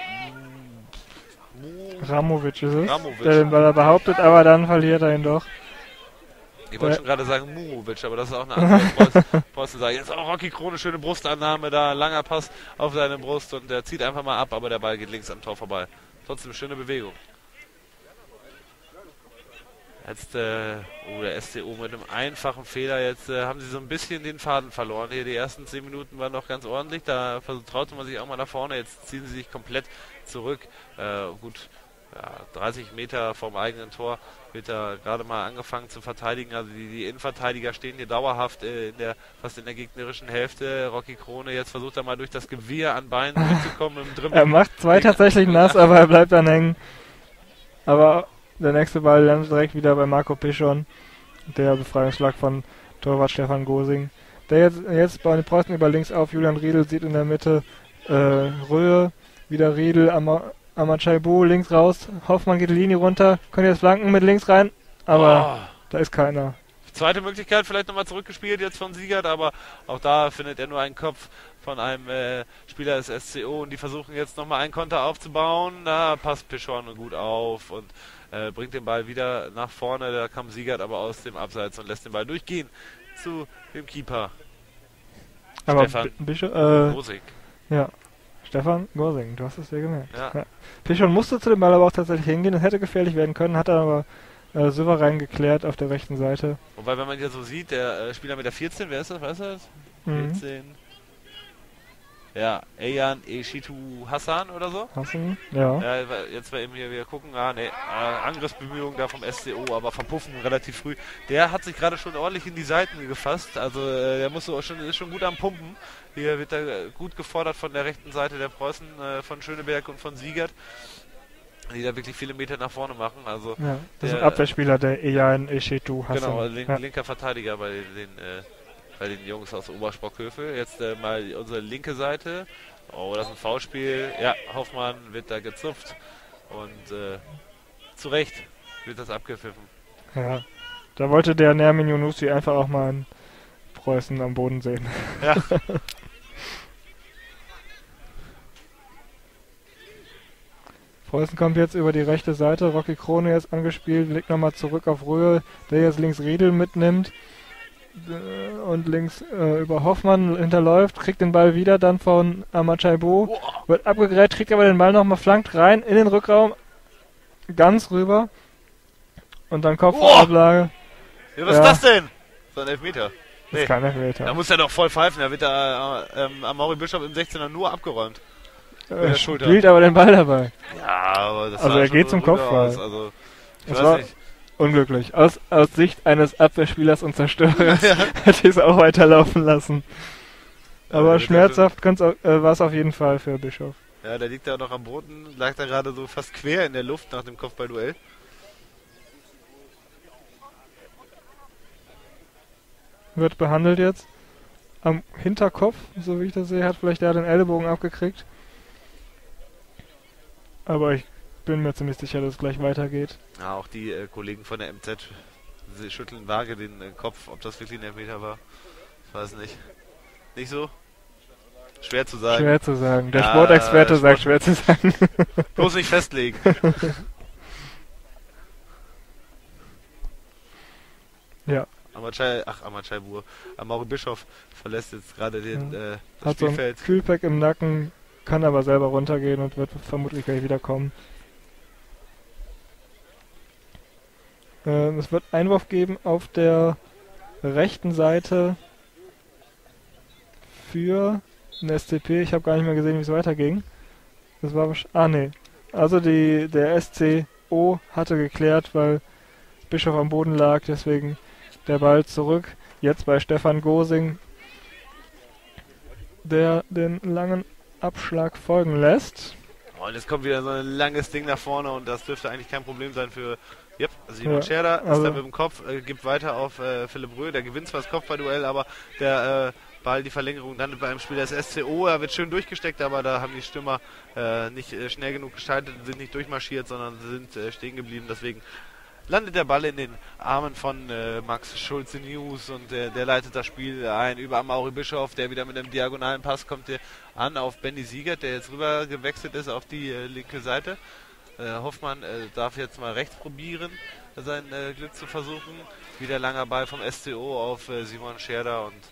Ramovic ist es, der den Ball behauptet, aber dann verliert er ihn doch. Ich wollte schon gerade sagen Murovic, aber das ist auch eine andere Preußen sagen. Jetzt auch Rocky Krone, schöne Brustannahme da, langer Pass auf seine Brust und der zieht einfach mal ab, aber der Ball geht links am Tor vorbei. Trotzdem schöne Bewegung. Jetzt, der SCO mit einem einfachen Fehler. Jetzt haben sie so ein bisschen den Faden verloren. Hier die ersten 10 Minuten waren noch ganz ordentlich. Da traute man sich auch mal nach vorne. Jetzt ziehen sie sich komplett zurück. Gut, ja, 30 Meter vom eigenen Tor wird da gerade mal angefangen zu verteidigen. Also die Innenverteidiger stehen hier dauerhaft fast in der gegnerischen Hälfte. Rocky Krone jetzt versucht er mal durch das Gewirr an Beinen durchzukommen im Dribbling. Er macht 2 tatsächlich nass, aber er bleibt dann hängen. Aber der nächste Ball landet direkt wieder bei Marco Pischon. Der Befreiungsschlag von Torwart Stefan Gosing. Der jetzt bei den Preußen über links auf. Julian Riedel sieht in der Mitte Röhe. Wieder Riedel, Amachaibo links raus. Hoffmann geht die Linie runter. Können jetzt flanken mit links rein. Aber da ist keiner. Zweite Möglichkeit, vielleicht nochmal zurückgespielt jetzt von Siegert. Aber auch da findet er nur einen Kopf von einem Spieler des SCO. Und die versuchen jetzt nochmal einen Konter aufzubauen. Da passt Pischon gut auf und bringt den Ball wieder nach vorne. Da kam Siegert aber aus dem Abseits und lässt den Ball durchgehen zu dem Keeper. Aber Stefan Gosing. Ja, Stefan Gosing, du hast es ja gemerkt. Ja. Ja. Pischon musste zu dem Ball aber auch tatsächlich hingehen. Es hätte gefährlich werden können, hat er aber souverän geklärt auf der rechten Seite. Wobei, wenn man hier so sieht, der Spieler mit der 14, wer ist das? Weißt du das? 14. Ja, Eyan Eshitu Hassan oder so. Hassan, ja. Jetzt mal eben hier wieder gucken. Angriffsbemühungen da vom SCO, aber verpuffen relativ früh. Der hat sich gerade schon ordentlich in die Seiten gefasst. Also der ist schon gut am Pumpen. Hier wird er gut gefordert von der rechten Seite der Preußen, von Schöneberg und von Siegert, die da wirklich viele Meter nach vorne machen. Also ja, das ist ein Abwehrspieler, der Eyan Eshitu Hassan. Genau, linker Verteidiger bei den Jungs aus Obersprockhövel. Jetzt mal unsere linke Seite. Oh, das ist ein Foulspiel. Ja, Hoffmann wird da gezupft. Und zu Recht wird das abgepfiffen. Ja, da wollte der Nermin Yunusi einfach auch mal einen Preußen am Boden sehen. Ja. Preußen kommt jetzt über die rechte Seite. Rocky Krone jetzt angespielt, legt nochmal zurück auf Röhe, der jetzt links Riedel mitnimmt. Und links über Hoffmann hinterläuft, kriegt den Ball wieder dann von Amachaibo, wird abgegrätscht, kriegt aber den Ball nochmal flankt rein in den Rückraum, ganz rüber und dann Kopfablage. Ja, was ist das denn? So ein Elfmeter. Das ist kein Elfmeter. Da muss er doch voll pfeifen, da wird da Amaury Bischof im 16er nur abgeräumt. Spielt aber den Ball dabei. Ja, aber das also er geht zum Kopfball. Also, ich das weiß nicht. Unglücklich. Aus Sicht eines Abwehrspielers und Zerstörers hätte ich es auch weiterlaufen lassen. Aber schmerzhaft war es auf jeden Fall für Bischof. Ja, der liegt da noch am Boden, lag da gerade so fast quer in der Luft nach dem Kopfballduell. Wird behandelt jetzt am Hinterkopf, so wie ich das sehe, hat vielleicht der den Ellbogen abgekriegt. Aber ich bin mir ziemlich sicher, dass es gleich weitergeht. Ja, auch die Kollegen von der MZ sie schütteln vage den Kopf, ob das wirklich ein Elfmeter war. Ich weiß nicht. Nicht so? Schwer zu sagen. Schwer zu sagen. Der Sportexperte sagt schwer zu sagen. Bloß nicht festlegen. Ja. Amachaibo. Amaury Bischof verlässt jetzt gerade das hat Spielfeld. So ein Kühlpack im Nacken, kann aber selber runtergehen und wird vermutlich gleich wiederkommen. Es wird Einwurf geben auf der rechten Seite für den SCP. Ich habe gar nicht mehr gesehen, wie es weiterging. Das war nee. Also der SCO hatte geklärt, weil Bischof am Boden lag, deswegen der Ball zurück. Jetzt bei Stefan Gosing, der den langen Abschlag folgen lässt. Und jetzt kommt wieder so ein langes Ding nach vorne und das dürfte eigentlich kein Problem sein für Simon Scherder ist da mit dem Kopf, gibt weiter auf Philipp Röhe, der gewinnt zwar das Kopfballduell, aber der Ball, die Verlängerung landet bei einem Spieler des SCO, er wird schön durchgesteckt, aber da haben die Stürmer nicht schnell genug gestaltet, sind nicht durchmarschiert, sondern sind stehen geblieben, deswegen landet der Ball in den Armen von Max Schulze-News und der leitet das Spiel ein über Amaury Bischof, der wieder mit einem diagonalen Pass kommt an auf Benny Siegert, der jetzt rüber gewechselt ist auf die linke Seite. Hoffmann darf jetzt mal rechts probieren, sein Glück zu versuchen. Wieder langer Ball vom SCO auf Simon Scherder und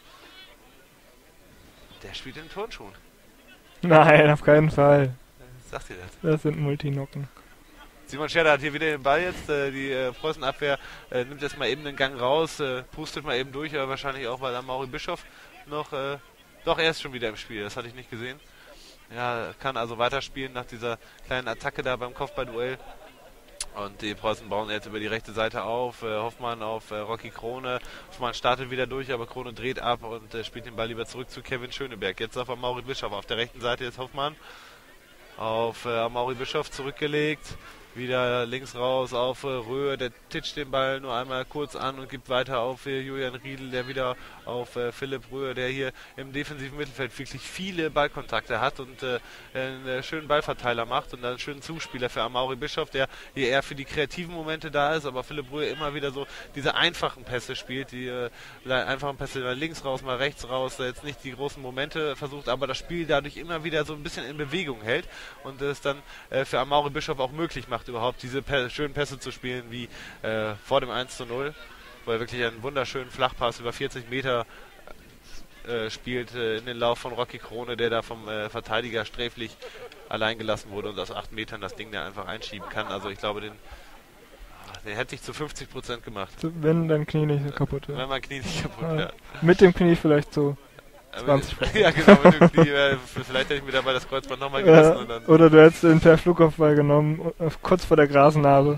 der spielt in Turnschuhen. Nein, auf keinen Fall. Sagt ihr das? Das sind Multinocken. Simon Scherder hat hier wieder den Ball jetzt. Die Preußenabwehr nimmt jetzt mal eben den Gang raus, pustet mal eben durch, aber wahrscheinlich auch, weil Amaury Bischof noch... doch, er ist schon wieder im Spiel, das hatte ich nicht gesehen. Ja, kann also weiterspielen nach dieser kleinen Attacke da beim Kopfballduell. Und die Preußen bauen jetzt über die rechte Seite auf. Hoffmann auf Rocky Krone. Hoffmann startet wieder durch, aber Krone dreht ab und spielt den Ball lieber zurück zu Kevin Schöneberg. Jetzt auf Amaury Bischof. Auf der rechten Seite ist Hoffmann auf Amaury Bischof zurückgelegt. Wieder links raus auf Röhe, der titscht den Ball nur einmal kurz an und gibt weiter auf Julian Riedl, der wieder auf Philipp Röhe, der hier im defensiven Mittelfeld wirklich viele Ballkontakte hat und einen schönen Ballverteiler macht und einen schönen Zuspieler für Amaury Bischof, der hier eher für die kreativen Momente da ist, aber Philipp Röhe immer wieder so diese einfachen Pässe spielt, die einfachen Pässe mal links raus, mal rechts raus, jetzt nicht die großen Momente versucht, aber das Spiel dadurch immer wieder so ein bisschen in Bewegung hält und es dann für Amaury Bischof auch möglich macht, überhaupt diese schönen Pässe zu spielen wie vor dem 1:0, wo er wirklich einen wunderschönen Flachpass über 40 Meter spielt in den Lauf von Rocky Krone, der da vom Verteidiger sträflich allein gelassen wurde und aus 8 Metern das Ding da einfach einschieben kann. Also ich glaube, der hätte sich zu 50% gemacht. Wenn dein Knie nicht kaputt wäre. Wenn mein Knie nicht kaputt wäre. Mit dem Knie vielleicht so 20%. Ja, genau, mit dem Knie. Vielleicht hätte ich mir dabei das Kreuzband nochmal gelassen. Und dann oder du hättest den per Flugkopfball genommen, kurz vor der Grasnarbe.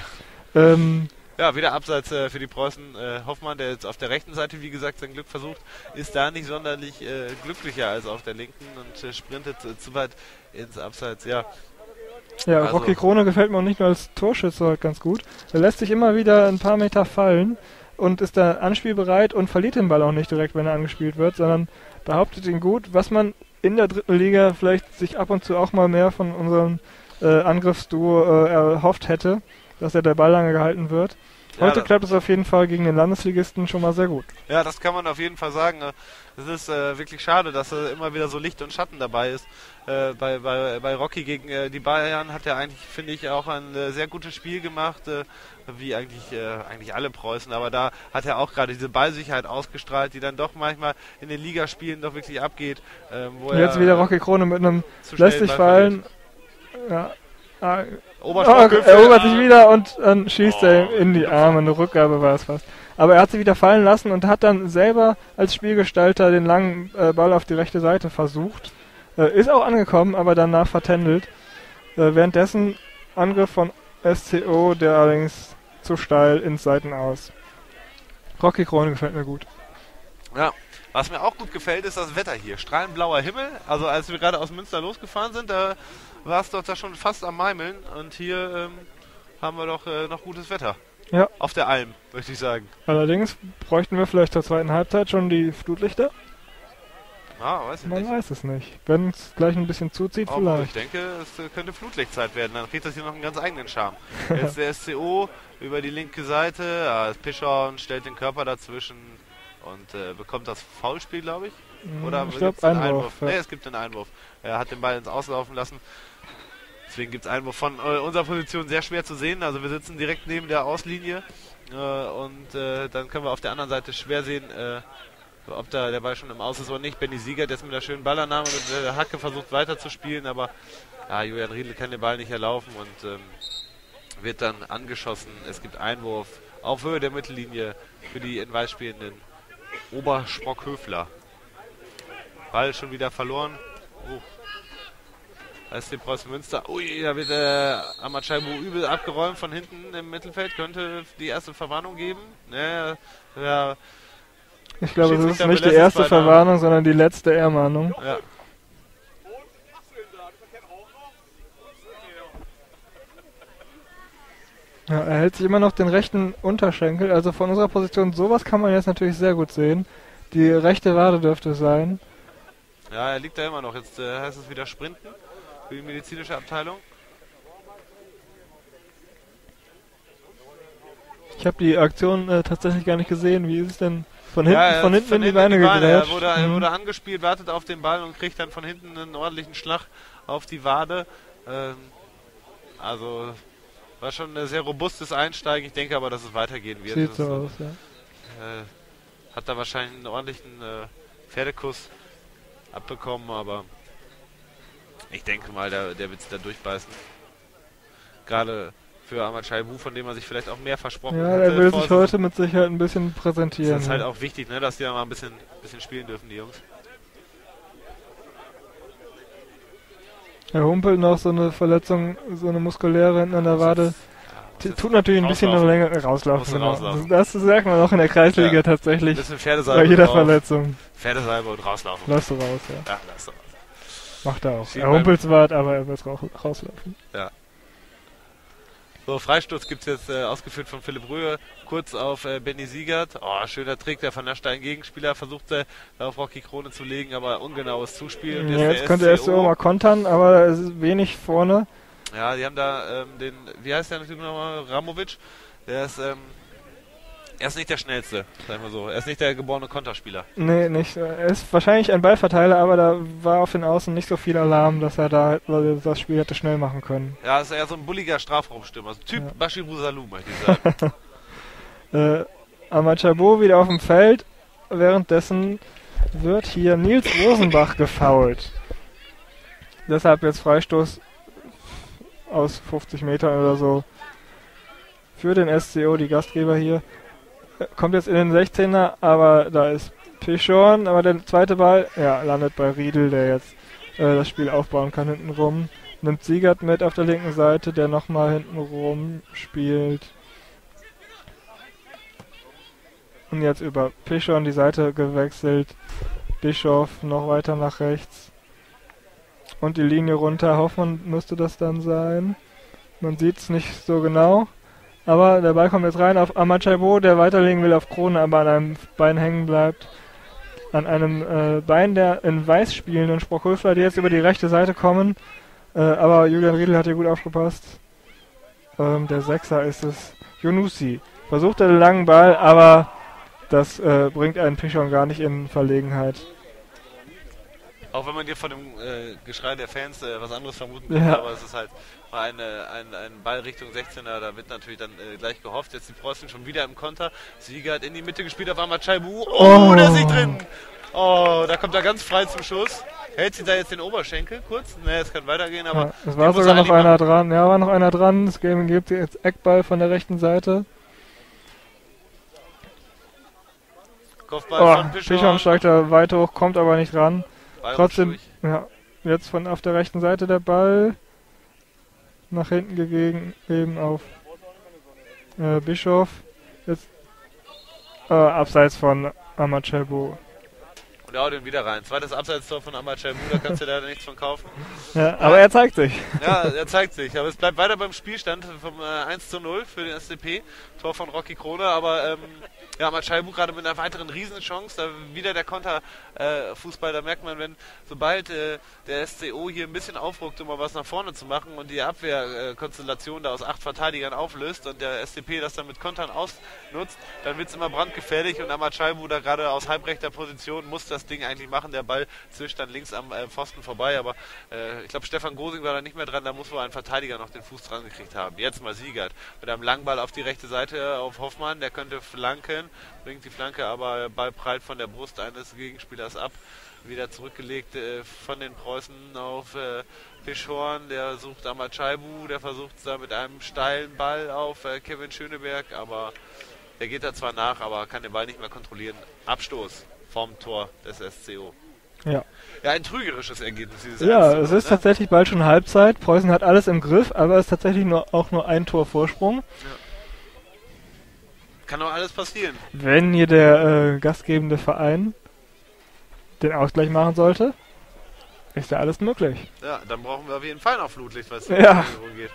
Ja, wieder Abseits für die Preußen. Hoffmann, der jetzt auf der rechten Seite, wie gesagt, sein Glück versucht, ist da nicht sonderlich glücklicher als auf der linken und sprintet zu weit ins Abseits. Ja, ja, also Rocky Krone gefällt mir auch nicht nur als Torschütze halt ganz gut. Er lässt sich immer wieder ein paar Meter fallen und ist da anspielbereit und verliert den Ball auch nicht direkt, wenn er angespielt wird, sondern behauptet ihn gut, was man in der dritten Liga vielleicht sich ab und zu auch mal mehr von unserem Angriffsduo erhofft hätte, dass der Ball lange gehalten wird. Heute klappt es auf jeden Fall gegen den Landesligisten schon mal sehr gut. Ja, das kann man auf jeden Fall sagen. Es ist wirklich schade, dass immer wieder so Licht und Schatten dabei ist. Bei Rocky gegen die Bayern hat er eigentlich, finde ich, auch ein sehr gutes Spiel gemacht, wie eigentlich alle Preußen. Aber da hat er auch gerade diese Ballsicherheit ausgestrahlt, die dann doch manchmal in den Ligaspielen doch wirklich abgeht. Jetzt wieder Rocky Krone mit einem lässt sich fallen. Ja. Oberstock erobert sich wieder und dann schießt er in die Arme. Eine Rückgabe war es fast. Aber er hat sie wieder fallen lassen und hat dann selber als Spielgestalter den langen Ball auf die rechte Seite versucht. Ist auch angekommen, aber danach vertändelt. Währenddessen Angriff von SCO, der allerdings zu steil ins Seitenaus. Rocky Krone gefällt mir gut. Ja, was mir auch gut gefällt, ist das Wetter hier. Strahlend blauer Himmel. Also als wir gerade aus Münster losgefahren sind, da war es dort da schon fast am Maimeln. Und hier haben wir doch noch gutes Wetter. Ja. Auf der Alm, möchte ich sagen. Allerdings bräuchten wir vielleicht zur zweiten Halbzeit schon die Flutlichter. Weiß ich Man nicht. weiß es nicht. Wenn es gleich ein bisschen zuzieht, Aber vielleicht. ich denke, es könnte Flutlichtzeit werden. Dann kriegt das hier noch einen ganz eigenen Charme. Jetzt der SCO über die linke Seite. Pischorn stellt den Körper dazwischen und bekommt das Foulspiel, glaube ich. Oder ich glaube Einwurf? Ja. Nee, es gibt einen Einwurf. Er hat den Ball ins Auslaufen lassen. Deswegen gibt es Einwurf von unserer Position sehr schwer zu sehen. Also wir sitzen direkt neben der Auslinie und dann können wir auf der anderen Seite schwer sehen, ob da der Ball schon im Aus ist oder nicht. Benny Siegert jetzt mit der schönen Ballannahme mit der Hacke versucht weiterzuspielen, aber Julian Riedl kann den Ball nicht erlaufen und wird dann angeschossen. Es gibt Einwurf auf Höhe der Mittellinie für die in Weiß spielenden Obersprockhöfler. Ball schon wieder verloren. Da ist die Preußen Münster. Ui, da wird Ahmad Schaibu übel abgeräumt von hinten im Mittelfeld. Könnte die erste Verwarnung geben. Ich glaube, es ist nicht die erste Verwarnung, sondern die letzte Ermahnung. Ja. Ja, er hält sich immer noch den rechten Unterschenkel. Also von unserer Position, sowas kann man jetzt natürlich sehr gut sehen. Die rechte Wade dürfte es sein. Ja, er liegt da immer noch. Jetzt heißt es wieder Sprinten für die medizinische Abteilung. Ich habe die Aktion tatsächlich gar nicht gesehen. Wie ist es denn? Von hinten in die Beine gegrätscht. Er wurde angespielt, wartet auf den Ball und kriegt dann von hinten einen ordentlichen Schlag auf die Wade. Also war schon ein sehr robustes Einsteigen. Ich denke aber, dass es weitergehen wird. Sieht so aus, ja. Hat da wahrscheinlich einen ordentlichen Pferdekuss abbekommen, aber ich denke mal, der wird es da durchbeißen. Gerade für Ahmad Chaibu, von dem man sich vielleicht auch mehr versprochen Ja, hatte. er will sich heute mit Sicherheit ein bisschen präsentieren. Das ist halt auch wichtig, ne, dass die da mal ein bisschen spielen dürfen, die Jungs. Er humpelt noch, so eine Verletzung, so eine muskuläre hinten an der Wade. Tut natürlich ein bisschen noch länger rauslaufen. Genau. Rauslaufen. Das sagt man auch in der Kreisliga tatsächlich. Ein bisschen Pferdesalbe bei jeder drauf. Verletzung. Pferdesalbe und rauslaufen. Läufst du raus, ja. Ja, läufst du raus. Macht er auch. Sieht Er humpelt zwar, aber er wird rauslaufen. Ja. So, Freistoß gibt es jetzt ausgeführt von Philipp Röhe, kurz auf Benny Siegert. Oh, schöner Trick, der Van der Stein Gegenspieler versucht auf Rocky Krone zu legen, aber ungenaues Zuspiel. Und Jetzt könnte er SCO mal kontern, aber es ist wenig vorne. Ja, die haben da den, wie heißt der Typ nochmal, Ramovic, der ist, er ist nicht der Schnellste, sagen wir so. Er ist nicht der geborene Konterspieler. Nee, nicht. Er ist wahrscheinlich ein Ballverteiler, aber da war auf den Außen nicht so viel Alarm, dass er da das Spiel hätte schnell machen können. Ja, ist eher so ein bulliger Strafraumstürmer. Also Typ Bashiru Salou, möchte ich sagen. Ahmad Chaibu wieder auf dem Feld. Währenddessen wird hier Nils Rosenbach gefoult. Deshalb jetzt Freistoß aus 50 Metern oder so für den SCO, die Gastgeber hier. Kommt jetzt in den 16er, aber da ist Pichon, aber der zweite Ball, ja, landet bei Riedel, der jetzt das Spiel aufbauen kann hinten rum. Nimmt Siegert mit auf der linken Seite, der nochmal hinten rum spielt. Und jetzt über Pichon die Seite gewechselt. Bischof noch weiter nach rechts. Und die Linie runter, Hoffmann müsste das dann sein. Man sieht es nicht so genau. Aber der Ball kommt jetzt rein auf Ahmad Chaibu, der weiterlegen will auf Krone, aber an einem Bein hängen bleibt. An einem Bein der in Weiß spielenden Sprockhöfler, die jetzt über die rechte Seite kommen. Aber Julian Riedel hat hier gut aufgepasst. Der Sechser ist es. Yunusi versucht den langen Ball, aber das bringt einen Pichon gar nicht in Verlegenheit. Auch wenn man dir von dem Geschrei der Fans was anderes vermuten kann, aber es ist halt mal ein Ball Richtung 16er, da wird natürlich dann gleich gehofft. Jetzt die Preußen schon wieder im Konter. Siegert in die Mitte gespielt auf Ahmad Chaibu. Oh, der ist nicht drin! Oh, da kommt er ganz frei zum Schuss. Hält sie da jetzt den Oberschenkel kurz? Ne, es kann weitergehen, aber... Ja, es war sogar noch einer dran. Ja, war noch einer dran. Das Game gibt jetzt Eckball von der rechten Seite. Kopfball von Pichon steigt da weiter hoch, kommt aber nicht ran. Trotzdem, ja, jetzt von auf der rechten Seite der Ball nach hinten gegeben auf Bischof. Jetzt abseits von Ahmad Chaibu. Und er haut ihn wieder rein. Zweites Abseitstor von Ahmad Chaibu, da kannst du leider nichts von kaufen. Ja, aber er zeigt sich. Ja, er zeigt sich. Aber es bleibt weiter beim Spielstand vom 1:0 für den SDP. Tor von Rocky Krone, aber Ahmad Chaibu gerade mit einer weiteren Riesenchance. Da wieder der Konterfußball, da merkt man, wenn sobald der SCO hier ein bisschen aufruckt, um mal was nach vorne zu machen und die Abwehrkonstellation da aus 8 Verteidigern auflöst und der SDP das dann mit Kontern ausnutzt, dann wird es immer brandgefährlich und Ahmad Chaibu da gerade aus halbrechter Position muss das Ding eigentlich machen. Der Ball zischt dann links am Pfosten vorbei, aber ich glaube Stefan Gosing war da nicht mehr dran, da muss wohl ein Verteidiger noch den Fuß dran gekriegt haben. Jetzt mal Siegert mit einem Langball auf die rechte Seite auf Hoffmann, der könnte flanken, bringt die Flanke, aber Ball prallt von der Brust eines Gegenspielers ab. Wieder zurückgelegt von den Preußen auf Pichon, der sucht Ahmad Chaibu, der versucht es da mit einem steilen Ball auf Kevin Schöneberg, aber der geht da zwar nach, aber kann den Ball nicht mehr kontrollieren. Abstoß vom Tor des SCO. Ja. Ja, ein trügerisches Ergebnis dieses Ja, es ist tatsächlich bald schon Halbzeit. Preußen hat alles im Griff, aber es ist tatsächlich auch nur ein Tor Vorsprung. Ja. Kann doch alles passieren. Wenn hier der gastgebende Verein den Ausgleich machen sollte, ist ja alles möglich. Ja, dann brauchen wir auf jeden Fall noch Flutlicht, was die Regierung geht.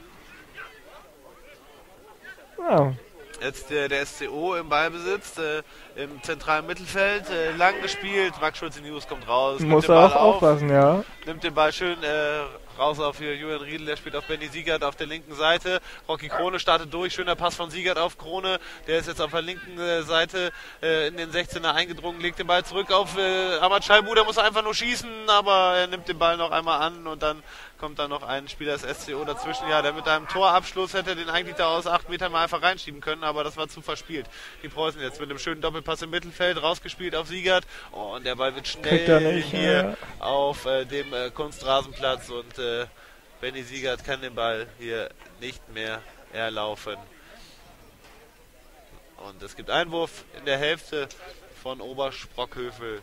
Ja. Jetzt der SCO im Ballbesitz, im zentralen Mittelfeld, lang gespielt, Max Schulze News kommt raus. Muss er auch aufpassen, ja. Nimmt den Ball schön raus auf Julian Riedel, der spielt auf Benny Siegert auf der linken Seite. Rocky Krone startet durch, schöner Pass von Siegert auf Krone, der ist jetzt auf der linken Seite in den 16er eingedrungen, legt den Ball zurück auf Ahmad Chaibu, der muss einfach nur schießen, aber er nimmt den Ball noch einmal an und dann kommt da noch ein Spieler des SCO dazwischen, ja, der mit einem Torabschluss hätte den eigentlich da aus 8 Metern mal einfach reinschieben können, aber das war zu verspielt. Die Preußen jetzt mit einem schönen Doppelpass im Mittelfeld, rausgespielt auf Siegert, und der Ball wird schnell hier auf dem Kunstrasenplatz und Benny Siegert kann den Ball hier nicht mehr erlaufen. Und es gibt Einwurf in der Hälfte von Obersprockhövel.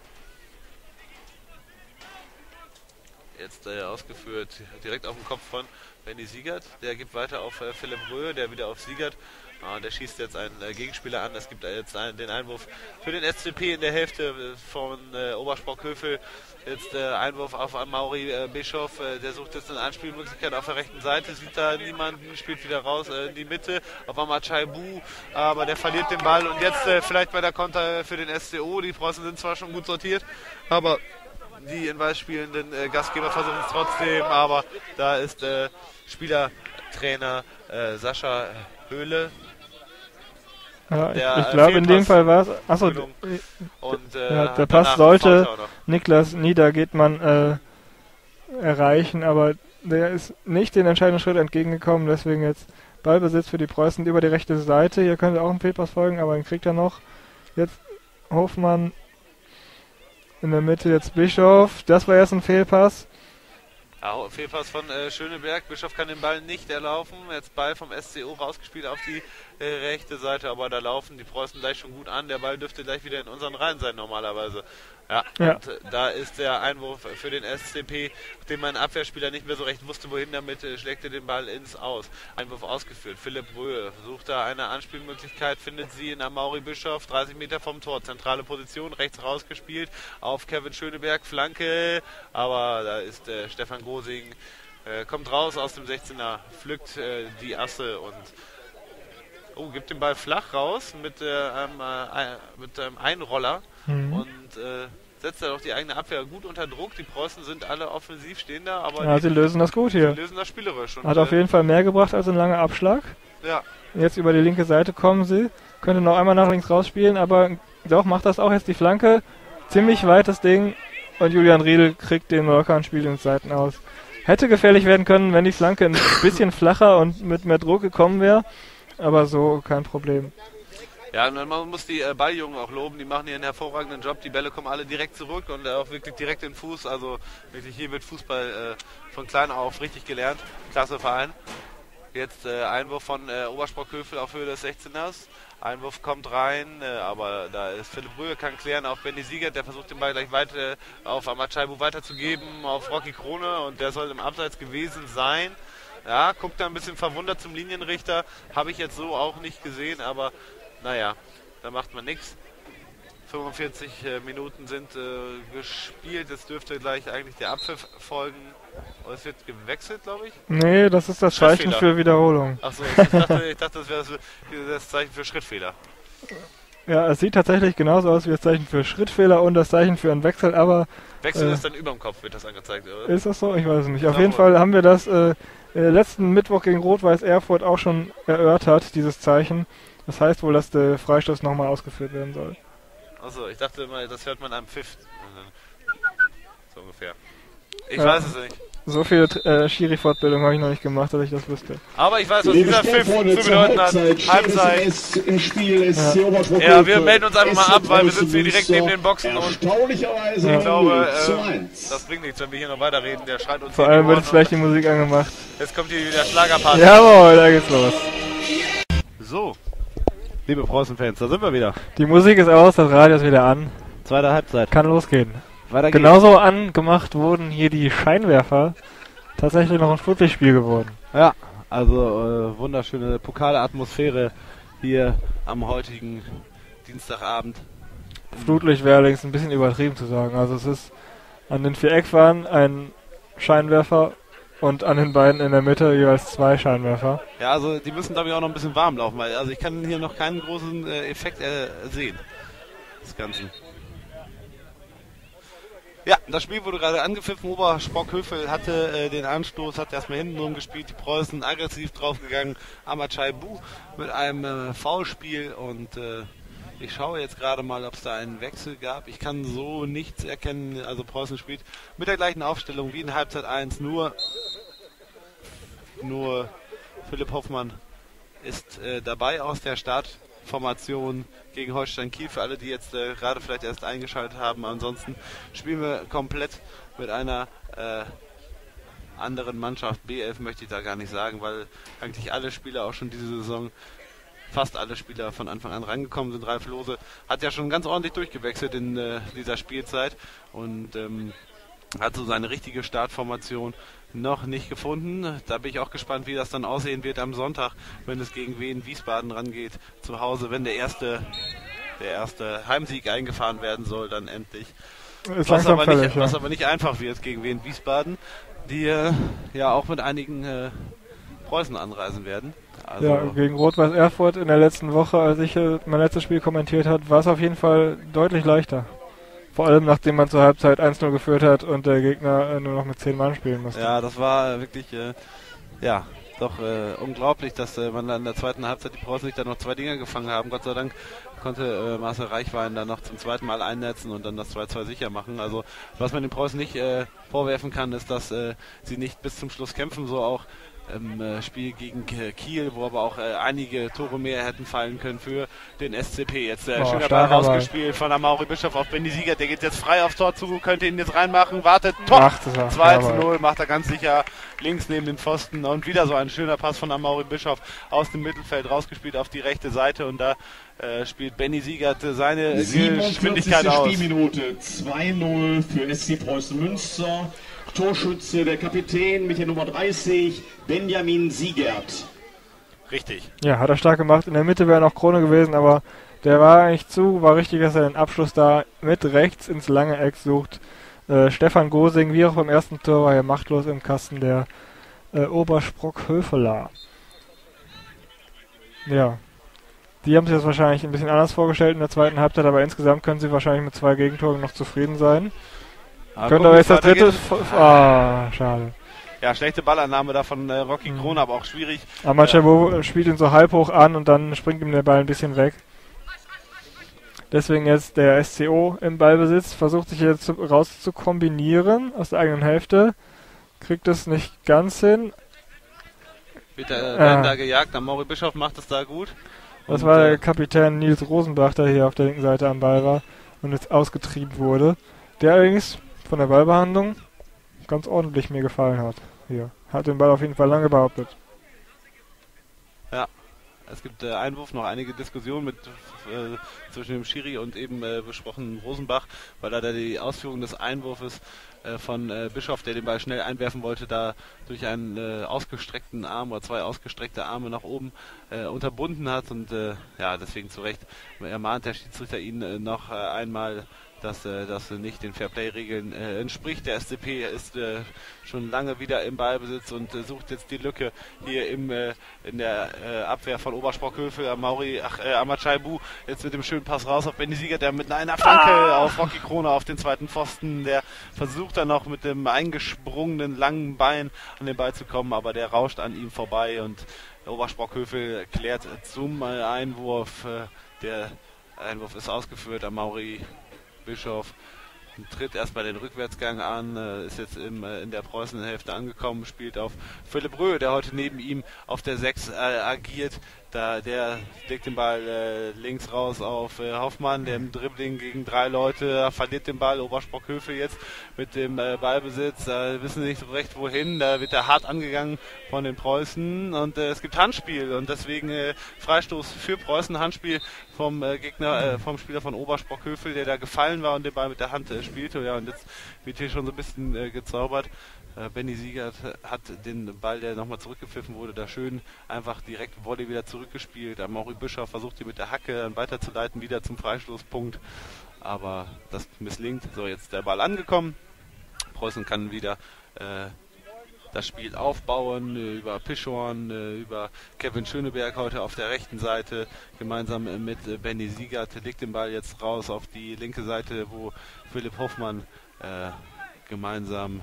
Jetzt ausgeführt direkt auf den Kopf von Benny Siegert. Der gibt weiter auf Philipp Röhe, der wieder auf Siegert. Der schießt jetzt einen Gegenspieler an. Es gibt jetzt den Einwurf für den SCP in der Hälfte von Obersprockhövel. Jetzt Einwurf auf Mauri Bischof. Der sucht jetzt eine Anspielmöglichkeit auf der rechten Seite. Sieht da niemanden, spielt wieder raus in die Mitte auf Amachai Bu. Aber der verliert den Ball. Und jetzt vielleicht bei der Konter für den SCO. Die Preußen sind zwar schon gut sortiert, aber die in Weiß spielenden Gastgeber versuchen es trotzdem. Aber da ist Spielertrainer Sascha Höhle. Ja, ich glaube, in dem Fall war es. Achso, der Pass sollte Niklas Niedergehtmann erreichen, aber der ist nicht den entscheidenden Schritt entgegengekommen, deswegen jetzt Ballbesitz für die Preußen über die rechte Seite. Hier könnte auch ein Fehlpass folgen, aber den kriegt er noch. Jetzt Hofmann in der Mitte, jetzt Bischof. Das war erst ein Fehlpass. Ja, Fehlpass von Schöneberg. Bischof kann den Ball nicht erlaufen. Jetzt Ball vom SCO rausgespielt auf die rechte Seite, aber da laufen die Preußen gleich schon gut an. Der Ball dürfte gleich wieder in unseren Reihen sein normalerweise. Ja. Und da ist der Einwurf für den SCP, den mein Abwehrspieler nicht mehr so recht wusste, wohin damit, schlägt er den Ball ins Aus. Einwurf ausgeführt. Philipp Röhe sucht da eine Anspielmöglichkeit, findet sie in Mauri Bischof, 30 Meter vom Tor. Zentrale Position, rechts rausgespielt auf Kevin Schöneberg, Flanke, aber da ist Stefan Gosing, kommt raus aus dem 16er, pflückt die Asse und gibt den Ball flach raus mit einem Einroller und setzt er doch die eigene Abwehr gut unter Druck. Die Preußen sind alle offensiv, stehen da, aber sie lösen das gut hier. Sie lösen das spielerisch. Und hat auf jeden Fall mehr gebracht als ein langer Abschlag. Ja. Jetzt über die linke Seite kommen sie. Könnte noch einmal nach links rausspielen, aber doch macht das auch jetzt die Flanke. Ziemlich weites Ding und Julian Riedel kriegt den Mörker und spielt ins Seiten aus. Hätte gefährlich werden können, wenn die Flanke ein bisschen flacher und mit mehr Druck gekommen wäre. Aber so kein Problem. Ja, und man muss die Balljungen auch loben, die machen hier einen hervorragenden Job, die Bälle kommen alle direkt zurück und auch wirklich direkt in den Fuß, also wirklich hier wird Fußball von klein auf richtig gelernt, klasse Verein. Jetzt Einwurf von Obersprockhövel auf Höhe des 16ers, Einwurf kommt rein, aber da ist Philipp Röhe, kann klären auf Benny Siegert, der versucht den Ball gleich weiter auf Amachaibu weiterzugeben, auf Rocky Krone und der soll im Abseits gewesen sein. Ja, guckt da ein bisschen verwundert zum Linienrichter, habe ich jetzt so auch nicht gesehen, aber naja, da macht man nichts. 45 Minuten sind gespielt, es dürfte gleich eigentlich der Abpfiff folgen. Oh, es wird gewechselt, glaube ich? Nee, das ist das Zeichen für Wiederholung. Achso, ich dachte, das wäre das Zeichen für Schrittfehler. Ja, es sieht tatsächlich genauso aus wie das Zeichen für Schrittfehler und das Zeichen für einen Wechsel, aber... Wechsel ist dann überm Kopf, wird das angezeigt, oder? Ist das so? Ich weiß es nicht. Auf jeden Fall haben wir das letzten Mittwoch gegen Rot-Weiß Erfurt auch schon erörtert, dieses Zeichen. Das heißt wohl, dass der Freistoß nochmal ausgeführt werden soll. Achso, ich dachte mal, das hört man am Pfiff. So ungefähr. Ich weiß es nicht. So viel Schiri-Fortbildung habe ich noch nicht gemacht, dass ich das wüsste. Aber ich weiß, was dieser Pfiff zu bedeuten hat. Halbzeit. Ja, wir melden uns einfach mal ab, weil wir sitzen hier direkt neben den Boxen und ich glaube, das bringt nichts, wenn wir hier noch weiterreden. Der schreit uns. Vor allem wird jetzt gleich die Musik angemacht. Jetzt kommt hier wieder Schlagerparty. Jawohl, da geht's los. So, liebe Preußen-Fans, da sind wir wieder. Die Musik ist aus, das Radio ist wieder an. Zweite Halbzeit. Kann losgehen. Genauso angemacht wurden hier die Scheinwerfer. Tatsächlich noch ein Flutlichtspiel geworden. Ja, also wunderschöne Pokalatmosphäre hier am heutigen Dienstagabend. Flutlicht wäre allerdings ein bisschen übertrieben zu sagen. Also es ist an den 4 Eckwanden ein Scheinwerfer und an den beiden in der Mitte jeweils 2 Scheinwerfer. Ja, also die müssen glaube ich auch noch ein bisschen warm laufen, weil also ich kann hier noch keinen großen Effekt sehen. Das Ganze. Ja, das Spiel wurde gerade angepfiffen. Obersprockhövel hatte den Anstoß, hat erstmal hinten rumgespielt. Die Preußen aggressiv draufgegangen. Amachaibu mit einem Foulspiel und ich schaue jetzt gerade mal, ob es da einen Wechsel gab. Ich kann so nichts erkennen. Also Preußen spielt mit der gleichen Aufstellung wie in Halbzeit 1. Nur Philipp Hoffmann ist dabei aus der Startformation gegen Holstein Kiel, für alle, die jetzt gerade vielleicht erst eingeschaltet haben. Ansonsten spielen wir komplett mit einer anderen Mannschaft, B11 möchte ich da gar nicht sagen, weil eigentlich alle Spieler auch schon diese Saison, fast alle Spieler von Anfang an reingekommen sind. Ralf Lohse hat ja schon ganz ordentlich durchgewechselt in dieser Spielzeit und hat so seine richtige Startformation noch nicht gefunden. Da bin ich auch gespannt, wie das dann aussehen wird am Sonntag, wenn es gegen Wien Wiesbaden rangeht, zu Hause, wenn der erste Heimsieg eingefahren werden soll, dann endlich. Was aber nicht einfach wird gegen Wien Wiesbaden, die ja auch mit einigen Preußen anreisen werden. Also ja, gegen Rot-Weiß Erfurt in der letzten Woche, als ich mein letztes Spiel kommentiert habe, war es auf jeden Fall deutlich leichter. Vor allem, nachdem man zur Halbzeit 1-0 geführt hat und der Gegner nur noch mit 10 Mann spielen musste. Ja, das war wirklich, doch unglaublich, dass man dann in der zweiten Halbzeit die Preußen sich dann noch 2 Dinger gefangen haben. Gott sei Dank konnte Marcel Reichwein dann noch zum zweiten Mal einnetzen und dann das 2-2 sicher machen. Also, was man den Preußen nicht vorwerfen kann, ist, dass sie nicht bis zum Schluss kämpfen, so auch im Spiel gegen Kiel, wo aber auch einige Tore mehr hätten fallen können für den SCP. Jetzt schöner Ball rausgespielt von Amaury Bischof auf Benny Siegert, der geht jetzt frei aufs Tor zu, könnte ihn jetzt reinmachen, wartet, Tor! 2-0, macht er ganz sicher links neben den Pfosten und wieder so ein schöner Pass von Amaury Bischof aus dem Mittelfeld rausgespielt auf die rechte Seite und da spielt Benny Siegert seine Geschwindigkeit aus. Spielminute 2-0 für SC Preußen Münster. Torschütze, der Kapitän mit der Nummer 30, Benjamin Siegert. Richtig. Ja, hat er stark gemacht. In der Mitte wäre noch Krone gewesen, aber der war eigentlich war richtig, dass er den Abschluss da mit rechts ins lange Eck sucht. Stefan Gosing, wie auch beim ersten Tor, war ja machtlos im Kasten der Obersprock-Höfelaar. Ja. Die haben sich das wahrscheinlich ein bisschen anders vorgestellt in der zweiten Halbzeit, aber insgesamt können sie wahrscheinlich mit 2 Gegentoren noch zufrieden sein. Könnte aber jetzt das dritte... schade. Ja, schlechte Ballannahme da von Rocky Krone, aber auch schwierig. Amachabo spielt ihn so halb hoch an und dann springt ihm der Ball ein bisschen weg. Deswegen jetzt der SCO im Ballbesitz, versucht sich jetzt raus zu kombinieren aus der eigenen Hälfte. Kriegt es nicht ganz hin. Werden da gejagt, Amaury Bischof macht es da gut. Das war der Kapitän Nils Rosenbach, der hier auf der linken Seite am Ball war und jetzt ausgetrieben wurde. Der allerdings von der Ballbehandlung ganz ordentlich mir gefallen hat. Hier. Hat den Ball auf jeden Fall lange behauptet. Ja, es gibt Einwurf, noch einige Diskussionen zwischen dem Schiri und eben besprochenen Rosenbach, weil da die Ausführung des Einwurfes von Bischof, der den Ball schnell einwerfen wollte, da durch einen ausgestreckten Arm oder 2 ausgestreckte Arme nach oben unterbunden hat und deswegen zu Recht ermahnt der Schiedsrichter ihn noch einmal, dass das nicht den Fairplay-Regeln entspricht. Der SCP ist schon lange wieder im Ballbesitz und sucht jetzt die Lücke hier in der Abwehr von Obersprockhövel. Amachaibu jetzt mit dem schönen Pass raus auf Benny Siegert, der mit einer Flanke auf Rocky Krone auf den zweiten Pfosten, der versucht dann noch mit dem eingesprungenen langen Bein an den Ball zu kommen, aber der rauscht an ihm vorbei und Obersprockhövel klärt zum Einwurf. Der Einwurf ist ausgeführt. Amaury Bischof tritt erstmal den Rückwärtsgang an, ist jetzt in der Preußenhälfte angekommen, spielt auf Philipp Röhe, der heute neben ihm auf der 6 agiert. Der legt den Ball links raus auf Hoffmann, der im Dribbling gegen 3 Leute verliert den Ball. Obersprockhövel jetzt mit dem Ballbesitz, wissen sie nicht so recht wohin, da wird er hart angegangen von den Preußen und es gibt Handspiel und deswegen Freistoß für Preußen, Handspiel vom vom Spieler von Obersprockhövel, der da gefallen war und den Ball mit der Hand spielte. Ja, und jetzt wird hier schon so ein bisschen gezaubert. Benny Siegert hat den Ball, der nochmal zurückgepfiffen wurde, da schön einfach direkt Volley wieder zurückgespielt. Amaury Bischof versucht hier mit der Hacke dann weiterzuleiten, wieder zum Freistoßpunkt. Aber das misslingt. So, jetzt der Ball angekommen. Preußen kann wieder das Spiel aufbauen über Pischorn, über Kevin Schöneberg heute auf der rechten Seite, gemeinsam mit Benny Siegert, legt den Ball jetzt raus auf die linke Seite, wo Philipp Hoffmann gemeinsam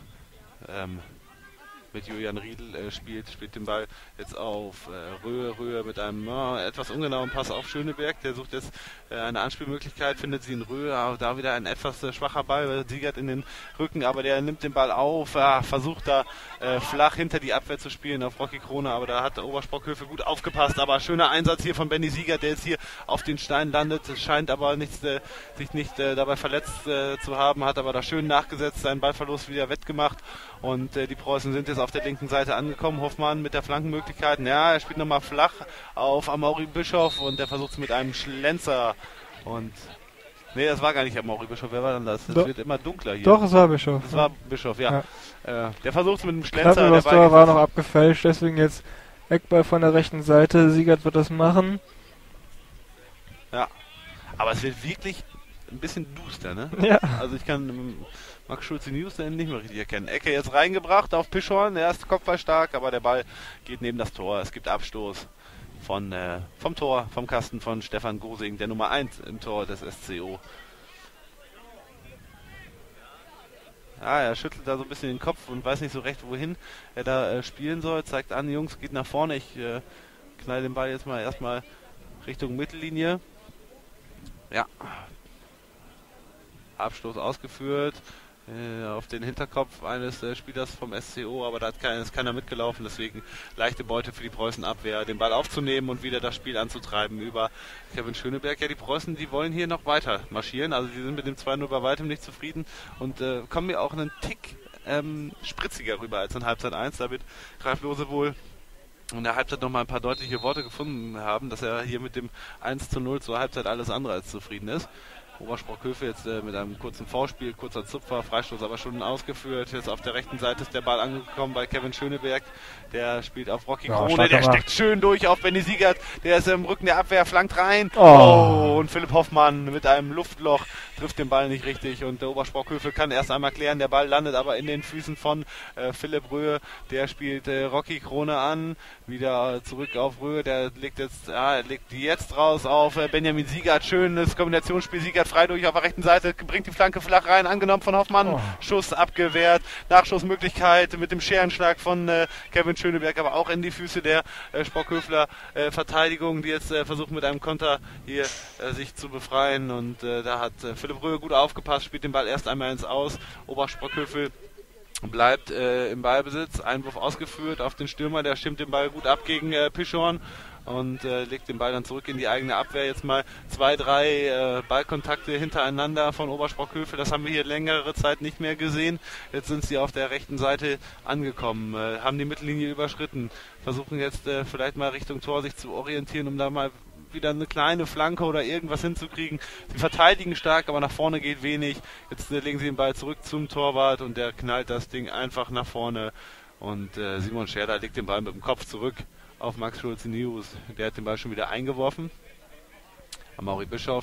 mit Julian Riedl spielt den Ball jetzt auf Röhe mit einem etwas ungenauen Pass auf Schöneberg, der sucht jetzt eine Anspielmöglichkeit, findet sie in Röhe, aber da wieder ein etwas schwacher Ball, Siegert in den Rücken, aber der nimmt den Ball auf, versucht da flach hinter die Abwehr zu spielen auf Rocky Krone, aber da hat der Obersprockhövel gut aufgepasst, aber schöner Einsatz hier von Benny Siegert, der jetzt hier auf den Stein landet, scheint aber sich nicht dabei verletzt zu haben, hat aber da schön nachgesetzt, seinen Ballverlust wieder wettgemacht und die Preußen sind jetzt auf der linken Seite angekommen. Hoffmann mit der Flankenmöglichkeit. Ja, er spielt nochmal flach auf Amaury Bischof und der versucht es mit einem Schlenzer. Und nee, das war gar nicht Amaury Bischof. Wer war denn das? Es wird immer dunkler hier. Doch, es war Bischof. Es war Bischof, ja. Der versucht es mit einem Schlenzer. Der Ball war noch abgefälscht, deswegen jetzt Eckball von der rechten Seite. Siegert wird das machen. Ja, aber es wird wirklich ein bisschen duster, ne? Ja. Also ich kann Max Schulze News nicht mehr richtig erkennen. Ecke jetzt reingebracht auf Pischorn, der erste Kopf war stark, aber der Ball geht neben das Tor. Es gibt Abstoß vom Tor, vom Kasten von Stefan Gosing, der Nummer 1 im Tor des SCO. Ja, er schüttelt da so ein bisschen den Kopf und weiß nicht so recht, wohin er da spielen soll. Zeigt an, Jungs, geht nach vorne. Ich knall den Ball jetzt mal erstmal Richtung Mittellinie. Ja. Abstoß ausgeführt auf den Hinterkopf eines Spielers vom SCO, aber da ist keiner mitgelaufen, deswegen leichte Beute für die Preußen-Abwehr, den Ball aufzunehmen und wieder das Spiel anzutreiben über Kevin Schöneberg. Ja, die Preußen, die wollen hier noch weiter marschieren, also die sind mit dem 2-0 bei weitem nicht zufrieden und kommen mir auch einen Tick spritziger rüber als in Halbzeit 1. Da wird Ralf Lose wohl in der Halbzeit noch mal ein paar deutliche Worte gefunden haben, dass er hier mit dem 1:0 zur Halbzeit alles andere als zufrieden ist. Obersprock-Höfe jetzt mit einem kurzen Vorspiel, kurzer Zupfer, Freistoß aber schon ausgeführt. Jetzt auf der rechten Seite ist der Ball angekommen bei Kevin Schöneberg. Der spielt auf Rocky Krone, der steckt schön durch auf Benny Siegert. Der ist im Rücken der Abwehr, flankt rein. Und Philipp Hoffmann mit einem Luftloch trifft den Ball nicht richtig. Und der Obersprock-Höfe kann erst einmal klären. Der Ball landet aber in den Füßen von Philipp Röhe. Der spielt Rocky Krone an. Wieder zurück auf Röhe. Der legt jetzt raus auf Benjamin Siegert. Schönes Kombinationsspiel. Siegert frei durch auf der rechten Seite, bringt die Flanke flach rein, angenommen von Hoffmann, Schuss abgewehrt, Nachschussmöglichkeit mit dem Scherenschlag von Kevin Schöneberg, aber auch in die Füße der Sprockhöfler Verteidigung, die jetzt versuchen mit einem Konter hier sich zu befreien und da hat Philipp Röhe gut aufgepasst, spielt den Ball erst einmal ins Aus, Obersprockhövel bleibt im Ballbesitz, Einwurf ausgeführt auf den Stürmer, der stimmt den Ball gut ab gegen Pischorn und legt den Ball dann zurück in die eigene Abwehr. Jetzt mal 2, 3 Ballkontakte hintereinander von Obersprockhövel. Das haben wir hier längere Zeit nicht mehr gesehen. Jetzt sind sie auf der rechten Seite angekommen, haben die Mittellinie überschritten, versuchen jetzt vielleicht mal Richtung Tor sich zu orientieren, um da mal wieder eine kleine Flanke oder irgendwas hinzukriegen. Sie verteidigen stark, aber nach vorne geht wenig. Jetzt legen sie den Ball zurück zum Torwart und der knallt das Ding einfach nach vorne. Und Simon Scherder legt den Ball mit dem Kopf zurück auf Max Schulze News. Der hat den Ball schon wieder eingeworfen. Amaury Bischof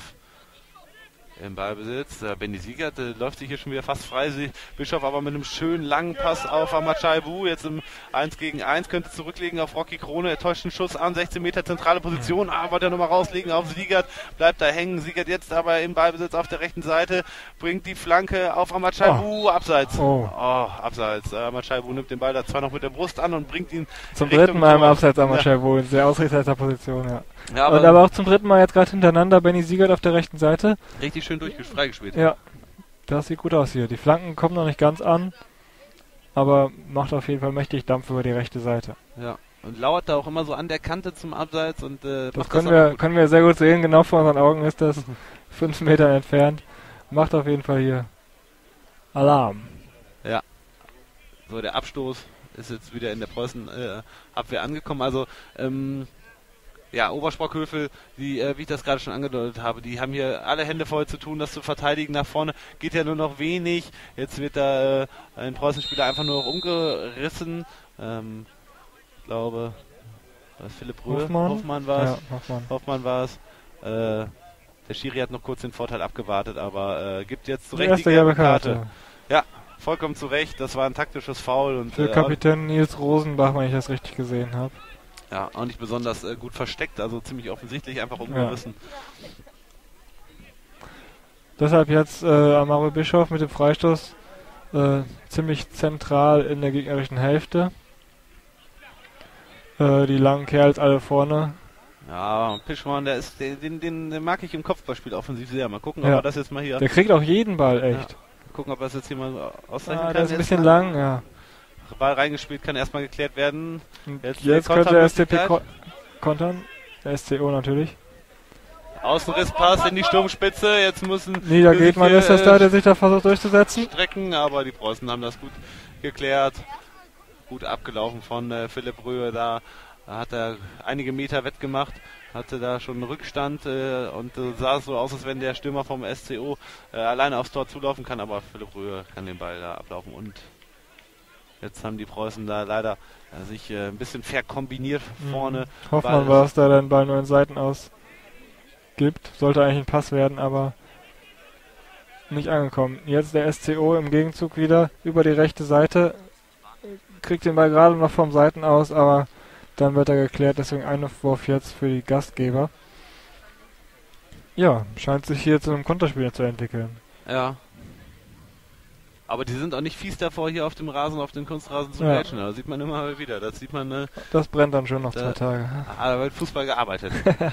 im Ballbesitz. Benny Siegert läuft sich hier schon wieder fast frei. Bischof aber mit einem schönen langen Pass auf Amachaibu. Jetzt im 1 gegen 1 könnte zurücklegen auf Rocky Krone. Er täuscht einen Schuss an. 16 Meter zentrale Position. Aber der nochmal rauslegen auf Siegert. Bleibt da hängen. Siegert jetzt aber im Ballbesitz auf der rechten Seite. Bringt die Flanke auf Amachaibu. Abseits. Abseits. Amachaibu nimmt den Ball da zwar noch mit der Brust an und bringt ihn zum dritten Mal im Abseits Amachaibu. In sehr ausrichterter Position, ja. Und aber auch zum dritten Mal jetzt gerade hintereinander Benny Siegert auf der rechten Seite. Richtig schön freigespielt. Ja, das sieht gut aus hier. Die Flanken kommen noch nicht ganz an, aber macht auf jeden Fall mächtig Dampf über die rechte Seite. Ja, und lauert da auch immer so an der Kante zum Abseits. Und das können wir sehr gut sehen. Genau vor unseren Augen ist das 5 Meter entfernt. Macht auf jeden Fall hier Alarm. Ja, so der Abstoß ist jetzt wieder in der Preußen-Abwehr angekommen. Also, ja, Obersprockhövel, die, wie ich das gerade schon angedeutet habe, die haben hier alle Hände voll zu tun, das zu verteidigen. Nach vorne geht ja nur noch wenig. Jetzt wird da ein Preußen-Spieler einfach nur noch umgerissen. Ich glaube, was Philipp Röhe? Hoffmann war es. Ja, Hoffmann war es. Der Schiri hat noch kurz den Vorteil abgewartet, aber gibt jetzt zu Recht die gelbe Karte. Ja, vollkommen zu Recht. Das war ein taktisches Foul. Und, für Kapitän Nils Rosenbach, wenn ich das richtig gesehen habe. Ja, auch nicht besonders gut versteckt, also ziemlich offensichtlich einfach umgerissen. Ja. Deshalb jetzt Amaury Bischof mit dem Freistoß ziemlich zentral in der gegnerischen Hälfte. Die langen Kerls alle vorne. Ja, Pischmann, den mag ich im Kopfballspiel offensiv sehr. Mal gucken, ob er das jetzt mal hier... Der kriegt auch jeden Ball, echt. Ja. Gucken, ob er das jetzt hier mal auszeichnen kann. Der ist ein bisschen lang, ja. Ball reingespielt, kann erstmal geklärt werden. Jetzt könnte der SCP kontern. Der SCO natürlich. Außenrisspass in die Sturmspitze. Jetzt müssen... Niedergehtmann ist das da, der sich da versucht durchzusetzen. Strecken, aber die Preußen haben das gut geklärt. gut abgelaufen von Philipp Röhe. Da hat er einige Meter wettgemacht, hatte da schon einen Rückstand und sah so aus, als wenn der Stürmer vom SCO alleine aufs Tor zulaufen kann, aber Philipp Röhe kann den Ball da ablaufen und jetzt haben die Preußen da leider sich ein bisschen verkombiniert vorne. Hoffmann war es, da den Ball nur in Seiten aus gibt. Sollte eigentlich ein Pass werden, aber nicht angekommen. Jetzt der SCO im Gegenzug wieder über die rechte Seite. Kriegt den Ball gerade noch vom Seiten aus, aber dann wird er geklärt. Deswegen Einwurf jetzt für die Gastgeber. Ja, scheint sich hier zu einem Konterspiel zu entwickeln. Ja. Aber die sind auch nicht fies davor, hier auf dem Rasen, auf dem Kunstrasen zu grätschen. Das sieht man immer wieder. Das sieht man. Das brennt dann schon noch 2 Tage. Da wird Fußball gearbeitet.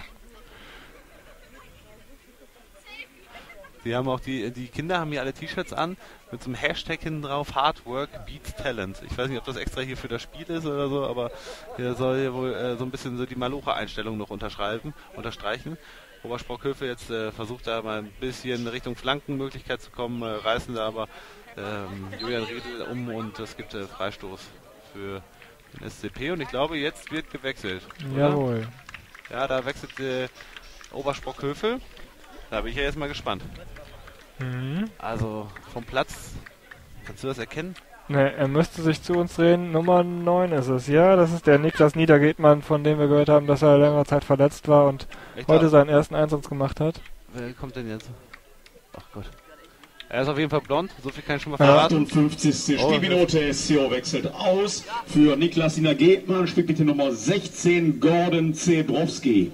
Die haben auch die Kinder haben hier alle T-Shirts an mit so einem Hashtag hinten drauf, Hard Work Beats Talent. Ich weiß nicht, ob das extra hier für das Spiel ist oder so, aber hier soll hier wohl so ein bisschen so die Maloche-Einstellung noch unterstreichen. Obersprockhöfe jetzt versucht da mal ein bisschen Richtung Flankenmöglichkeit zu kommen, reißen da aber Julian Riedel um und es gibt Freistoß für den SCP und ich glaube, jetzt wird gewechselt. Oder? Jawohl. Ja, da wechselt Obersprockhöfe. Da bin ich ja jetzt mal gespannt. Also vom Platz, kannst du das erkennen? Ne, er müsste sich zu uns drehen. Nummer 9 ist es. Ja, das ist der Niklas Niedergetmann, von dem wir gehört haben, dass er längere Zeit verletzt war und heute seinen ersten Einsatz gemacht hat. Wer kommt denn jetzt? Ach Gott. Er ist auf jeden Fall blond, so viel kann ich schon mal verraten. 58. Spielminute, SCO wechselt aus. Für Niklas Niedergetmann spielt bitte Nummer 16, Gordon Zebrowski.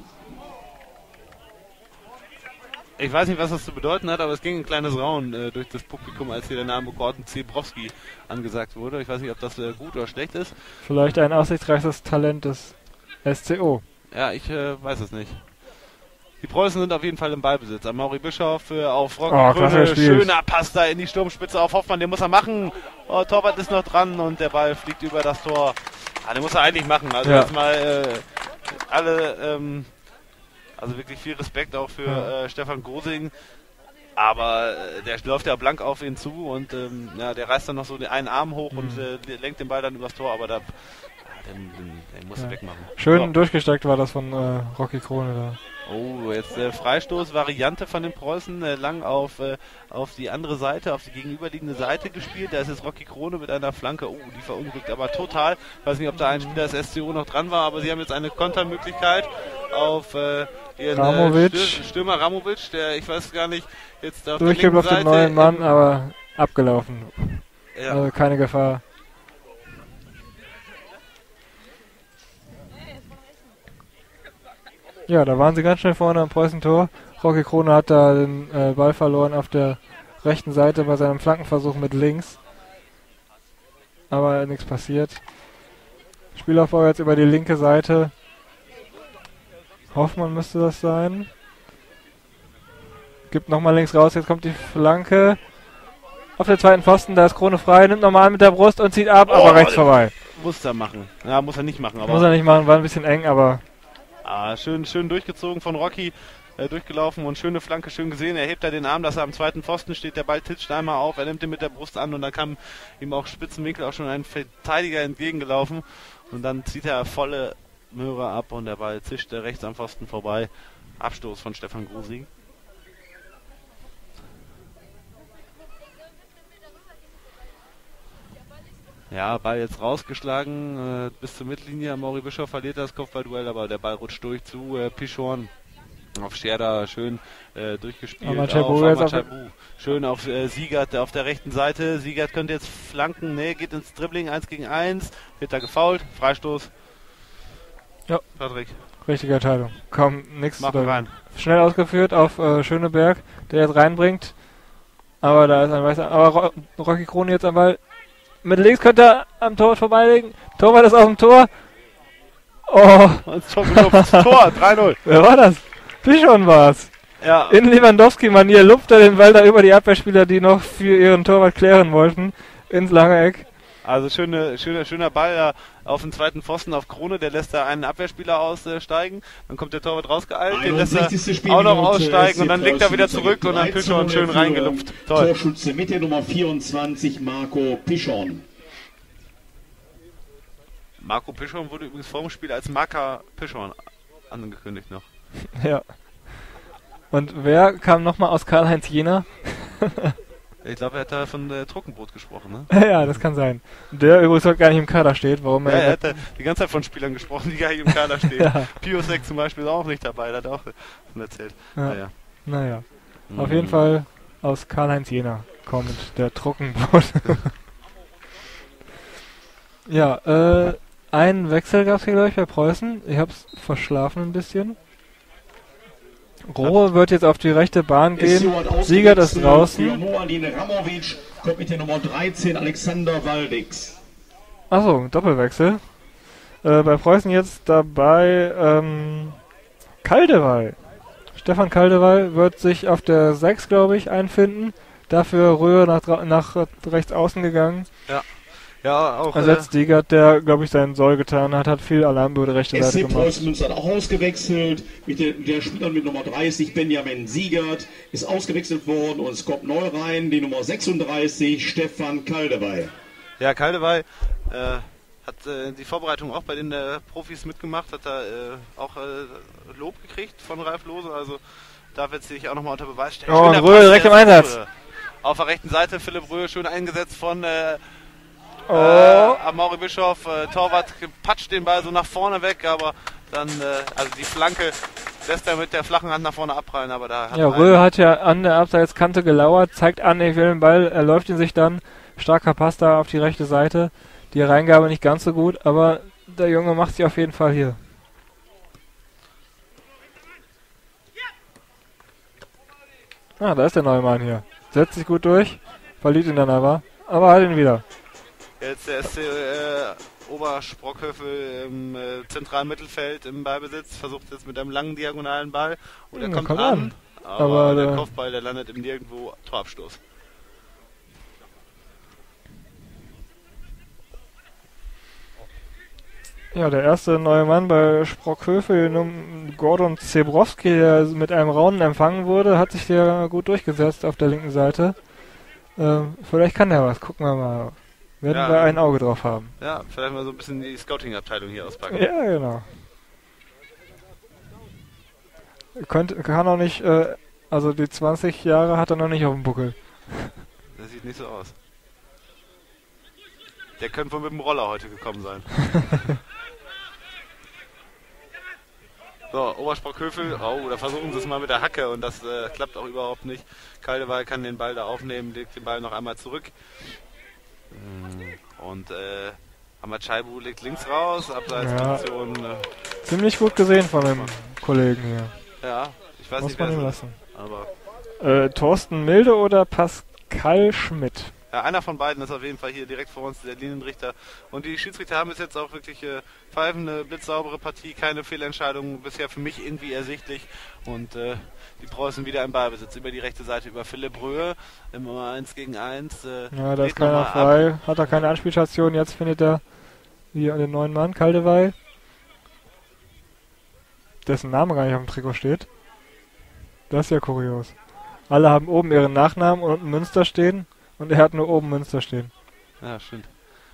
Ich weiß nicht, was das zu bedeuten hat, aber es ging ein kleines Raunen durch das Publikum, als hier der Name Gordon Zebrowski angesagt wurde. Ich weiß nicht, ob das gut oder schlecht ist. Vielleicht ein aussichtsreiches Talent des SCO. Ja, ich weiß es nicht. Die Preußen sind auf jeden Fall im Ballbesitz. Amaury Bischof auf Rocky Kröne. Schöner Pass da in die Sturmspitze auf Hoffmann. Den muss er machen. Oh, Torwart ist noch dran und der Ball fliegt über das Tor. Den muss er eigentlich machen. Also jetzt mal alle... Also wirklich viel Respekt auch für Stefan Gosing. Aber der läuft ja blank auf ihn zu und der reißt dann noch so den einen Arm hoch und lenkt den Ball dann übers Tor, aber den muss er wegmachen. Schön durchgesteckt war das von Rocky Krone da. Oh, jetzt Freistoß-Variante von den Preußen, lang auf die andere Seite, auf die gegenüberliegende Seite gespielt. Da ist jetzt Rocky Krone mit einer Flanke. Oh, die verunglückt aber total. Ich weiß nicht, ob da ein Spieler des SCO noch dran war, aber sie haben jetzt eine Kontermöglichkeit auf ihren Stürmer Ramovic, der, ich weiß gar nicht, jetzt auf der linken Seite... den neuen Mann, aber abgelaufen. Ja. Also keine Gefahr. Ja, da waren sie ganz schnell vorne am Preußen-Tor. Rocky Krone hat da den Ball verloren auf der rechten Seite bei seinem Flankenversuch mit links. Aber nichts passiert. Spielaufbau jetzt über die linke Seite. Hoffmann müsste das sein. Gibt nochmal links raus, jetzt kommt die Flanke. Auf der zweiten Pfosten, da ist Krone frei, nimmt nochmal an mit der Brust und zieht ab, aber rechts vorbei. Muss er machen. Ja, muss er nicht machen. Aber muss er nicht machen, war ein bisschen eng, aber... schön durchgezogen von Rocky, durchgelaufen und schöne Flanke, schön gesehen. Er hebt da den Arm, dass er am zweiten Pfosten steht, der Ball titscht einmal auf, er nimmt ihn mit der Brust an und dann kam ihm auch Spitzenwinkel auch schon ein Verteidiger entgegengelaufen und dann zieht er volle Möhre ab und der Ball zischt rechts am Pfosten vorbei. Abstoß von Stefan Gosing. Ja, Ball jetzt rausgeschlagen, bis zur Mittellinie. Amaury Bischof verliert das Kopfballduell, aber der Ball rutscht durch zu Pichorn. Auf Scherder schön durchgespielt. Schön auf Siegert auf der rechten Seite. Siegert könnte jetzt flanken. Ne, geht ins Dribbling 1 gegen 1. Wird da gefoult. Freistoß. Ja. Patrick. Richtige Entscheidung. Komm, nix. Machen rein. Schnell ausgeführt auf Schöneberg, der jetzt reinbringt. Aber da ist ein weißer. Aber Rocky Krone jetzt einmal. Mit links könnte er am Tor vorbeilegen. Torwart ist auf dem Tor. Oh. Ins Tor gelupft. Tor, 3-0. Wer war das? Pichon war's. Ja. In Lewandowski-Manier lupft er den Ball da über die Abwehrspieler, die noch für ihren Torwart klären wollten, ins lange Eck. Also schöner Ball da auf den zweiten Pfosten auf Krone, der lässt da einen Abwehrspieler aussteigen, dann kommt der Torwart rausgeeilt, den lässt er auch noch aussteigen und dann legt er wieder zurück und dann Pichon schön reingelupft. Toll. Torschütze mit der Nummer 24, Marco Pichon. Marco Pischorn wurde übrigens vor dem Spiel als Marker Pischorn angekündigt noch. Ja. Und wer kam nochmal aus Karl-Heinz Jena? Ich glaube, er hat da von Trockenbrot gesprochen, ne? Ja, das kann sein. Der übrigens heute gar nicht im Kader steht. Warum Ja, er hat da die ganze Zeit von Spielern gesprochen, die gar nicht im Kader stehen. Ja. Piosek zum Beispiel ist auch nicht dabei, der hat auch von erzählt. Ja. Naja. Mhm. Auf jeden Fall aus Karl-Heinz Jena kommend der Trockenbrot. Ja, einen Wechsel gab es hier, glaube ich, bei Preußen. Ich hab's verschlafen ein bisschen. Rohe wird jetzt auf die rechte Bahn gehen. Siegert ist draußen. Moadin Ramovic kommt mit der Nummer 13 Alexander Waldix. Achso, Doppelwechsel. Bei Preußen jetzt dabei Kaldewey. Stefan Kaldewey wird sich auf der 6, glaube ich, einfinden. Dafür Röhe nach rechts außen gegangen. Ja, auch. Ersetzt Siegert, der, glaube ich, seinen Soll getan hat, viel Alarm über die rechte Seite SC gemacht. Preußen Münster hat auch ausgewechselt. Mit der Spieler mit Nummer 30, Benjamin Siegert, ist ausgewechselt worden und es kommt neu rein, die Nummer 36, Stefan Kaldewey. Ja, Kaldewey hat die Vorbereitung auch bei den Profis mitgemacht, hat da auch Lob gekriegt von Ralf Lose, also darf jetzt sich auch nochmal unter Beweis stellen. Oh, und Röhe direkt im Einsatz. Auf der rechten Seite Philipp Röhe schön eingesetzt von Amaury Bischof. Torwart patscht den Ball so nach vorne weg, aber dann, also die Flanke lässt er mit der flachen Hand nach vorne abprallen, aber da hat Röhe hat ja an der Abseitskante gelauert, zeigt an, ich will den Ball, er läuft ihn sich dann, starker Pass da auf die rechte Seite, die Reingabe nicht ganz so gut, aber der Junge macht sich auf jeden Fall hier. Ah, da ist der neue Mann hier. Setzt sich gut durch, verliert ihn dann aber hat ihn wieder. Jetzt der SC Obersprockhövel im zentralen Mittelfeld im Ballbesitz, versucht jetzt mit einem langen diagonalen Ball und er kommt an. Aber der Kopfball, der landet im Nirgendwo, Torabstoß. Ja, der erste neue Mann bei Sprockhövel, Gordon Zebrowski, der mit einem Raunen empfangen wurde, hat sich der gut durchgesetzt auf der linken Seite. Vielleicht kann der was, gucken wir mal. Werden wir ein Auge drauf haben. Ja, vielleicht mal so ein bisschen die Scouting-Abteilung hier auspacken. Ja, genau. Kann auch nicht, also die 20 Jahre hat er noch nicht auf dem Buckel. Das sieht nicht so aus. Der könnte wohl mit dem Roller heute gekommen sein. So, Obersprockhövel, da versuchen sie es mal mit der Hacke und das klappt auch überhaupt nicht. Kaldewey kann den Ball da aufnehmen, legt den Ball noch einmal zurück. Und Ahmad Schaibu legt links raus, Abseitsposition. Ziemlich gut gesehen von dem Kollegen hier. Ja, ich weiß Muss nicht, man ihm wer lassen. Aber Thorsten Milde oder Pascal Schmidt? ja, einer von beiden ist auf jeden Fall hier direkt vor uns, der Linienrichter. Und die Schiedsrichter haben bis jetzt auch wirklich pfeifende, blitzsaubere Partie, keine Fehlentscheidungen, bisher für mich irgendwie ersichtlich. Und die Preußen wieder im Ballbesitz über die rechte Seite, über Philipp Röhe, immer 1 gegen 1. Ja, da ist keiner frei, hat er keine Anspielstation, jetzt findet er hier den neuen Mann, Kaldewey. Dessen Name gar nicht auf dem Trikot steht. Das ist ja kurios. Alle haben oben ihren Nachnamen und unten Münster stehen. Und er hat nur oben Münster stehen. Ja, stimmt.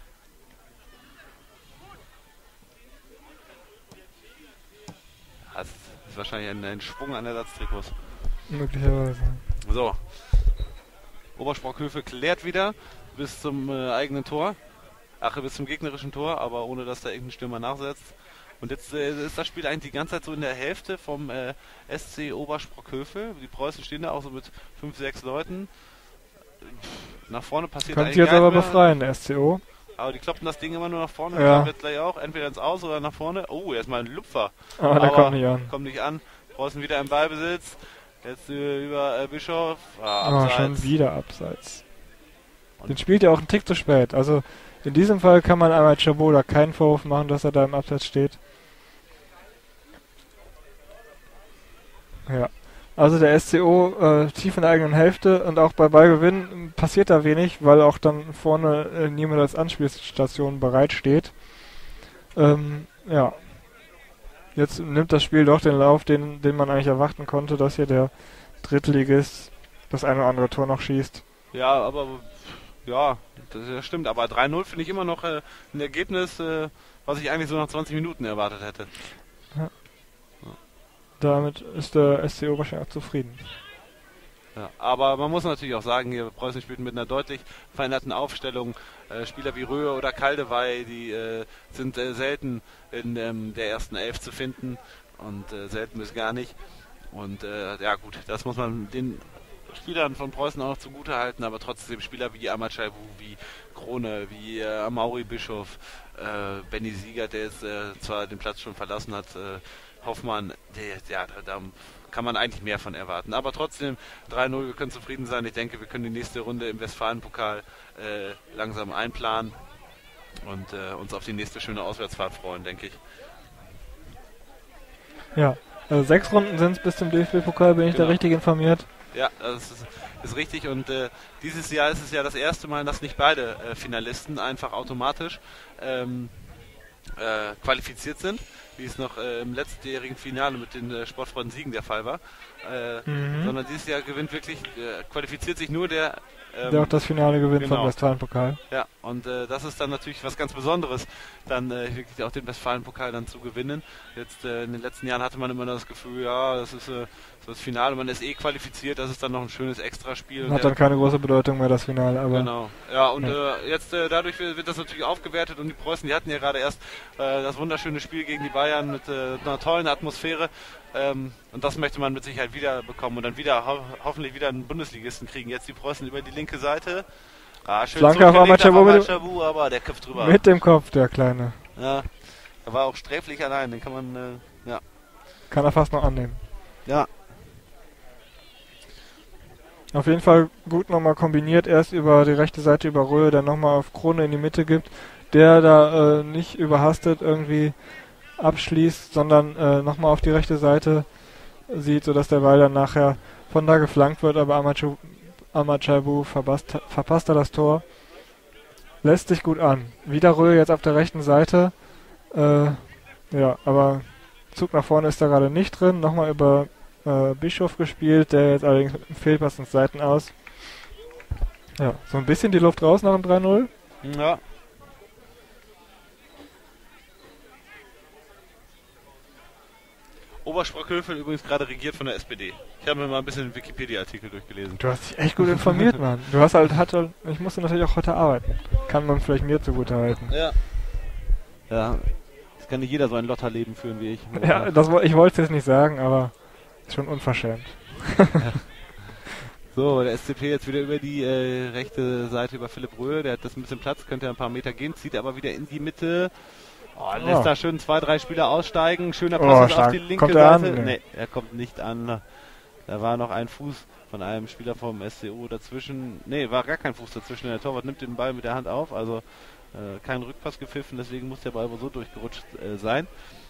Das ist wahrscheinlich ein Schwung an Ersatztrikots. Möglicherweise. So. Obersprockhövel klärt wieder bis zum eigenen Tor. Bis zum gegnerischen Tor, aber ohne dass da irgendein Stürmer nachsetzt. Und jetzt ist das Spiel eigentlich die ganze Zeit so in der Hälfte vom SC Obersprockhövel. Die Preußen stehen da auch so mit 5, 6 Leuten. Nach vorne passiert Könnt ihr jetzt aber befreien, der SCO. Aber die kloppen das Ding immer nur nach vorne. Ja. Jetzt gleich auch, entweder ins Aus oder nach vorne. Oh, erstmal ein Lupfer. Aber der kommt nicht an. Kommt nicht an. Preußen wieder im Ballbesitz. Jetzt über Bischof. Schon wieder abseits. Den spielt er auch einen Tick zu spät. Also in diesem Fall kann man einmal Chaboda keinen Vorwurf machen, dass er da im Abseits steht. Ja. Also der SCO tief in der eigenen Hälfte und auch bei Ballgewinn passiert da wenig, weil auch dann vorne niemand als Anspielstation bereit steht. Ja. Jetzt nimmt das Spiel doch den Lauf, den man eigentlich erwarten konnte, dass hier der Drittligist das eine oder andere Tor noch schießt. Ja, aber Ja, das stimmt, aber 3-0 finde ich immer noch ein Ergebnis, was ich eigentlich so nach 20 Minuten erwartet hätte. Damit ist der SCO wahrscheinlich auch zufrieden. Ja, aber man muss natürlich auch sagen, hier Preußen spielt mit einer deutlich veränderten Aufstellung. Spieler wie Röhe oder Kaldewey, die sind selten in der ersten Elf zu finden und selten bis gar nicht. Und ja gut, das muss man den Spielern von Preußen auch noch zugute halten, aber trotzdem Spieler wie Amachaibu, wie Krone, wie Amaury Bischof, Benny Siegert, der jetzt zwar den Platz schon verlassen hat, Hoffmann, da kann man eigentlich mehr von erwarten. Aber trotzdem 3-0, wir können zufrieden sein. Ich denke, wir können die nächste Runde im Westfalenpokal langsam einplanen und uns auf die nächste schöne Auswärtsfahrt freuen, denke ich. Ja, also 6 Runden sind es bis zum DFB-Pokal, bin ich da richtig informiert? Ja, das ist richtig und dieses Jahr ist es ja das erste Mal, dass nicht beide Finalisten einfach automatisch qualifiziert sind, wie es noch im letztjährigen Finale mit den Sportfreunden Siegen der Fall war, sondern dieses Jahr gewinnt wirklich, qualifiziert sich nur der der auch das Finale gewinnt genau. vom Westfalenpokal. Ja, und das ist dann natürlich was ganz Besonderes, dann wirklich auch den Westfalenpokal dann zu gewinnen. Jetzt in den letzten Jahren hatte man immer das Gefühl, ja, das ist so das Finale, man ist qualifiziert, das ist dann noch ein schönes Extraspiel. Hat dann keine große Bedeutung mehr, das Finale. Aber genau, ja, und jetzt dadurch wird das natürlich aufgewertet und die Preußen, die hatten ja gerade erst das wunderschöne Spiel gegen die Bayern mit einer tollen Atmosphäre. Und das möchte man mit Sicherheit wieder bekommen und dann wieder hoffentlich wieder einen Bundesligisten kriegen. Jetzt die Preußen über die linke Seite. Schön Flanke auf Amachaibu, aber der köpft drüber. Mit dem Kopf, der Kleine. Ja, er war auch sträflich allein, den kann man, ja. Kann er fast noch annehmen. Ja. Auf jeden Fall gut nochmal kombiniert, erst über die rechte Seite über Röhe, dann nochmal auf Krone in die Mitte gibt, der da nicht überhastet irgendwie abschließt, sondern nochmal auf die rechte Seite sieht, sodass der Ball dann nachher von da geflankt wird, aber Amachaibu verpasst er das Tor. Lässt sich gut an. Wieder Röhe jetzt auf der rechten Seite. Ja, aber Zug nach vorne ist da gerade nicht drin. Nochmal über Bischof gespielt, der jetzt allerdings mit einem Fehlpass ins Seiten aus. Ja, so ein bisschen die Luft raus nach dem 3-0. Ja. Obersprockhövel übrigens gerade regiert von der SPD. Ich habe mir mal ein bisschen den Wikipedia-Artikel durchgelesen. Du hast dich echt gut informiert, Mann. Du hast ich musste natürlich auch heute arbeiten. Kann man vielleicht mir zugute halten. Ja. Ja. Das kann nicht jeder so ein Lotterleben führen wie ich. Ja, ich wollte es jetzt nicht sagen, aber ist schon unverschämt. Ja. So, der SCP jetzt wieder über die rechte Seite über Philipp Röhe. Der hat das ein bisschen Platz, könnte ein paar Meter gehen, zieht aber wieder in die Mitte. Lässt da schön 2-3 Spieler aussteigen. Schöner Pass auf die linke Seite. Nee, er kommt nicht an. Da war noch ein Fuß von einem Spieler vom SCO dazwischen. Nee, war gar kein Fuß dazwischen. Der Torwart nimmt den Ball mit der Hand auf. Also kein Rückpass gepfiffen. Deswegen muss der Ball wohl so durchgerutscht sein.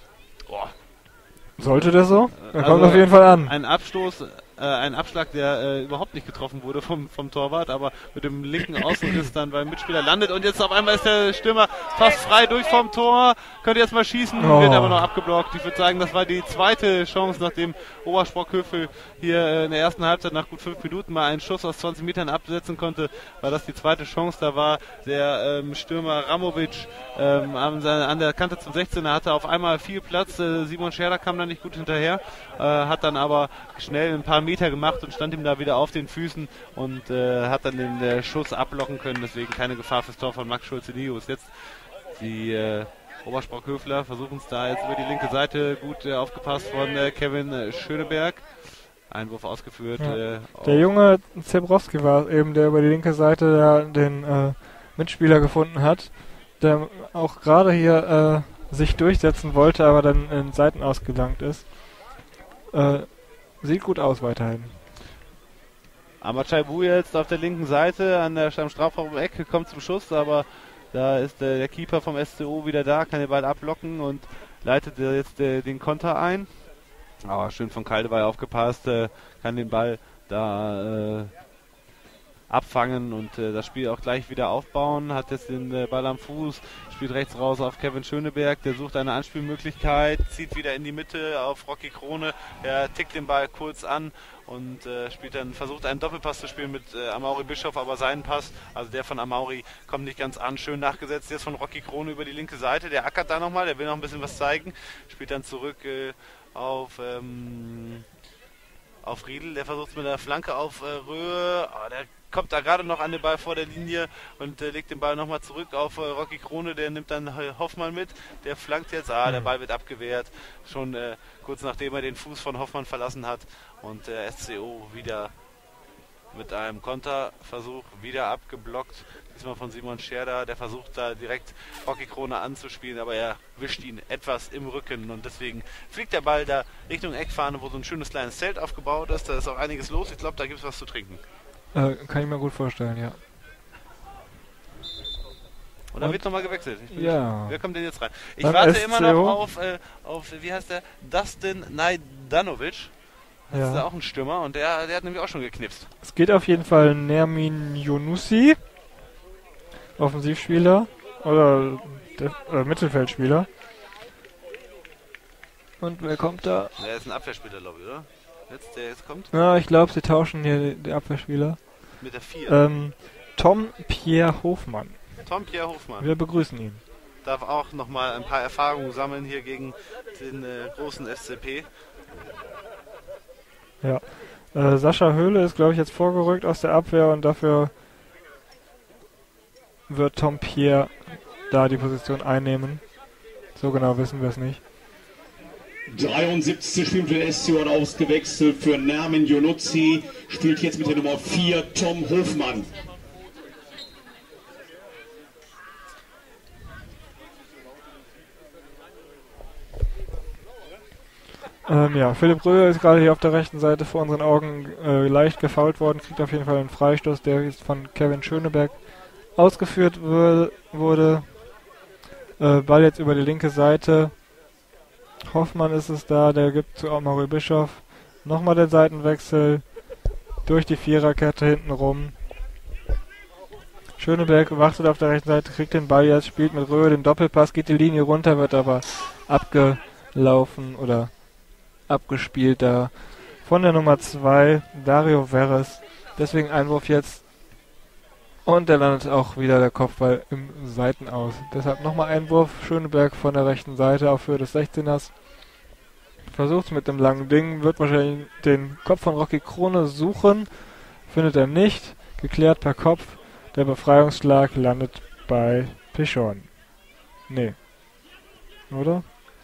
Sollte der so? Er kommt auf jeden Fall an. Ein Abstoß, ein Abschlag, der überhaupt nicht getroffen wurde vom Torwart, aber mit dem linken Außenriss dann beim Mitspieler landet und jetzt auf einmal ist der Stürmer fast frei durch vom Tor, könnte jetzt mal schießen, wird aber noch abgeblockt. Ich würde sagen, das war die zweite Chance, nachdem Obersprockhövel hier in der ersten Halbzeit nach gut 5 Minuten mal einen Schuss aus 20 Metern absetzen konnte, war das die zweite Chance. Da war der Stürmer Ramovic an der Kante zum 16er, hatte auf einmal viel Platz, Simon Scherder kam da nicht gut hinterher, hat dann aber schnell ein paar Meter gemacht und stand ihm da wieder auf den Füßen und hat dann den Schuss ablocken können, deswegen keine Gefahr fürs Tor von Max Schulze-Nius. Jetzt die Obersprockhöfler versuchen es da jetzt über die linke Seite, gut aufgepasst von Kevin Schöneberg. Einwurf ausgeführt. Ja. Der junge Zebrowski war eben, der über die linke Seite den Mitspieler gefunden hat, der auch gerade hier sich durchsetzen wollte, aber dann in Seiten ausgelangt ist. Sieht gut aus weiterhin. Amachaibu jetzt auf der linken Seite am Strafraum-Eck, kommt zum Schuss, aber da ist der Keeper vom SCO wieder da, kann den Ball ablocken und leitet jetzt den Konter ein. Aber schön von Kaldewey aufgepasst, kann den Ball da abfangen und das Spiel auch gleich wieder aufbauen. Hat jetzt den Ball am Fuß, spielt rechts raus auf Kevin Schöneberg, der sucht eine Anspielmöglichkeit, zieht wieder in die Mitte auf Rocky Krone, er tickt den Ball kurz an und spielt dann, versucht einen Doppelpass zu spielen mit Amaury Bischof, aber sein Pass, also der von Amaury, kommt nicht ganz an, schön nachgesetzt, jetzt von Rocky Krone über die linke Seite, der ackert da nochmal, der will noch ein bisschen was zeigen, spielt dann zurück auf Riedl, der versucht es mit der Flanke auf Röhe, der kommt da gerade noch an den Ball vor der Linie und legt den Ball nochmal zurück auf Rocky Krone, der nimmt dann Hoffmann mit, der flankt jetzt, der Ball wird abgewehrt, schon kurz nachdem er den Fuß von Hoffmann verlassen hat und der SCO wieder mit einem Konterversuch wieder abgeblockt, diesmal von Simon Scherder, der versucht da direkt Rocky Krone anzuspielen, aber er wischt ihn etwas im Rücken und deswegen fliegt der Ball da Richtung Eckfahne, wo so ein schönes kleines Zelt aufgebaut ist, da ist auch einiges los, ich glaube, da gibt es was zu trinken. Kann ich mir gut vorstellen, ja. Und dann wird nochmal gewechselt. Ja. Wer kommt denn jetzt rein? Ich Beim warte SCO? immer noch auf, wie heißt der? Dustin Najdanovic. Das ist ja auch ein Stürmer und der hat nämlich auch schon geknipst. Es geht auf jeden Fall Nermin Younousi, Offensivspieler oder Mittelfeldspieler. Und wer kommt da? Der ist ein Abwehrspieler, glaube ich, oder? Der jetzt kommt? Ja, ich glaube, sie tauschen hier die Abwehrspieler. Mit der 4. Tom Pierre Hofmann. Tom Pierre Hofmann. Wir begrüßen ihn. Darf auch nochmal ein paar Erfahrungen sammeln hier gegen den großen SCP. Ja. Sascha Höhle ist, glaube ich, jetzt vorgerückt aus der Abwehr und dafür wird Tom Pierre da die Position einnehmen. So genau wissen wir es nicht. 73 spielt für den SCO ausgewechselt für Nermin Younousi, spielt jetzt mit der Nummer 4 Tom Hofmann. Philipp Röhe ist gerade hier auf der rechten Seite vor unseren Augen leicht gefoult worden, kriegt auf jeden Fall einen Freistoß, der jetzt von Kevin Schöneberg ausgeführt wurde. Ball jetzt über die linke Seite. Hoffmann ist es da, der gibt zu Amaury Bischof. Nochmal der Seitenwechsel durch die Viererkette hinten rum. Schöneberg wartet auf der rechten Seite, kriegt den Ball jetzt, spielt mit Röhe den Doppelpass, geht die Linie runter, wird aber abgelaufen oder abgespielt da von der Nummer 2, Dario Veres. Deswegen Einwurf jetzt. Und der landet auch wieder der Kopfball im Seitenaus. Deshalb nochmal Einwurf. Schöneberg von der rechten Seite auf Höhe des 16ers. Versucht mit dem langen Ding. Wird wahrscheinlich den Kopf von Rocky Krone suchen. Findet er nicht. Geklärt per Kopf. Der Befreiungsschlag landet bei Pichon. Nee. Oder?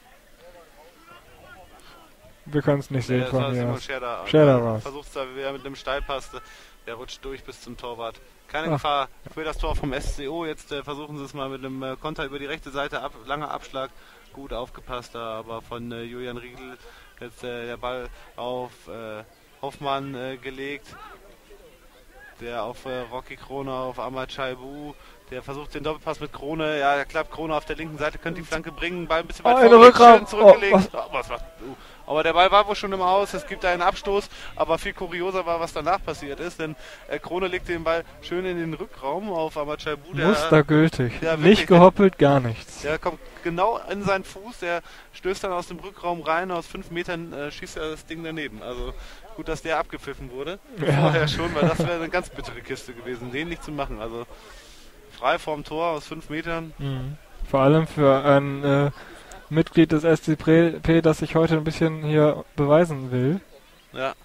Wir können es nicht sehen von hier. Scherder war's. Versucht es da wieder mit einem Steilpass. Der rutscht durch bis zum Torwart. Keine Gefahr für das Tor vom SCO. Jetzt versuchen sie es mal mit einem Konter über die rechte Seite. Langer Abschlag. Gut aufgepasst da, aber von Julian Riedl jetzt der Ball auf Hoffmann gelegt. Der auf Rocky Krone, auf Ahmad Chaibu. Der versucht den Doppelpass mit Krone. Ja, der klappt. Krone auf der linken Seite, könnte die Flanke bringen. Ball ein bisschen weit vorne, zurückgelegt. Aber der Ball war wohl schon im Aus, es gibt einen Abstoß, aber viel kurioser war, was danach passiert ist, denn Krone legte den Ball schön in den Rückraum auf Ahmad Chaibu. Mustergültig, nicht gehoppelt, gar nichts. Der kommt genau in seinen Fuß, der stößt dann aus dem Rückraum rein, aus 5 Metern schießt er das Ding daneben. Also gut, dass der abgepfiffen wurde, vorher schon, weil das wäre eine ganz bittere Kiste gewesen, den nicht zu machen. Also frei vorm Tor aus 5 Metern. Mhm. Vor allem für ein Mitglied des SCP, das sich heute ein bisschen hier beweisen will. Ja.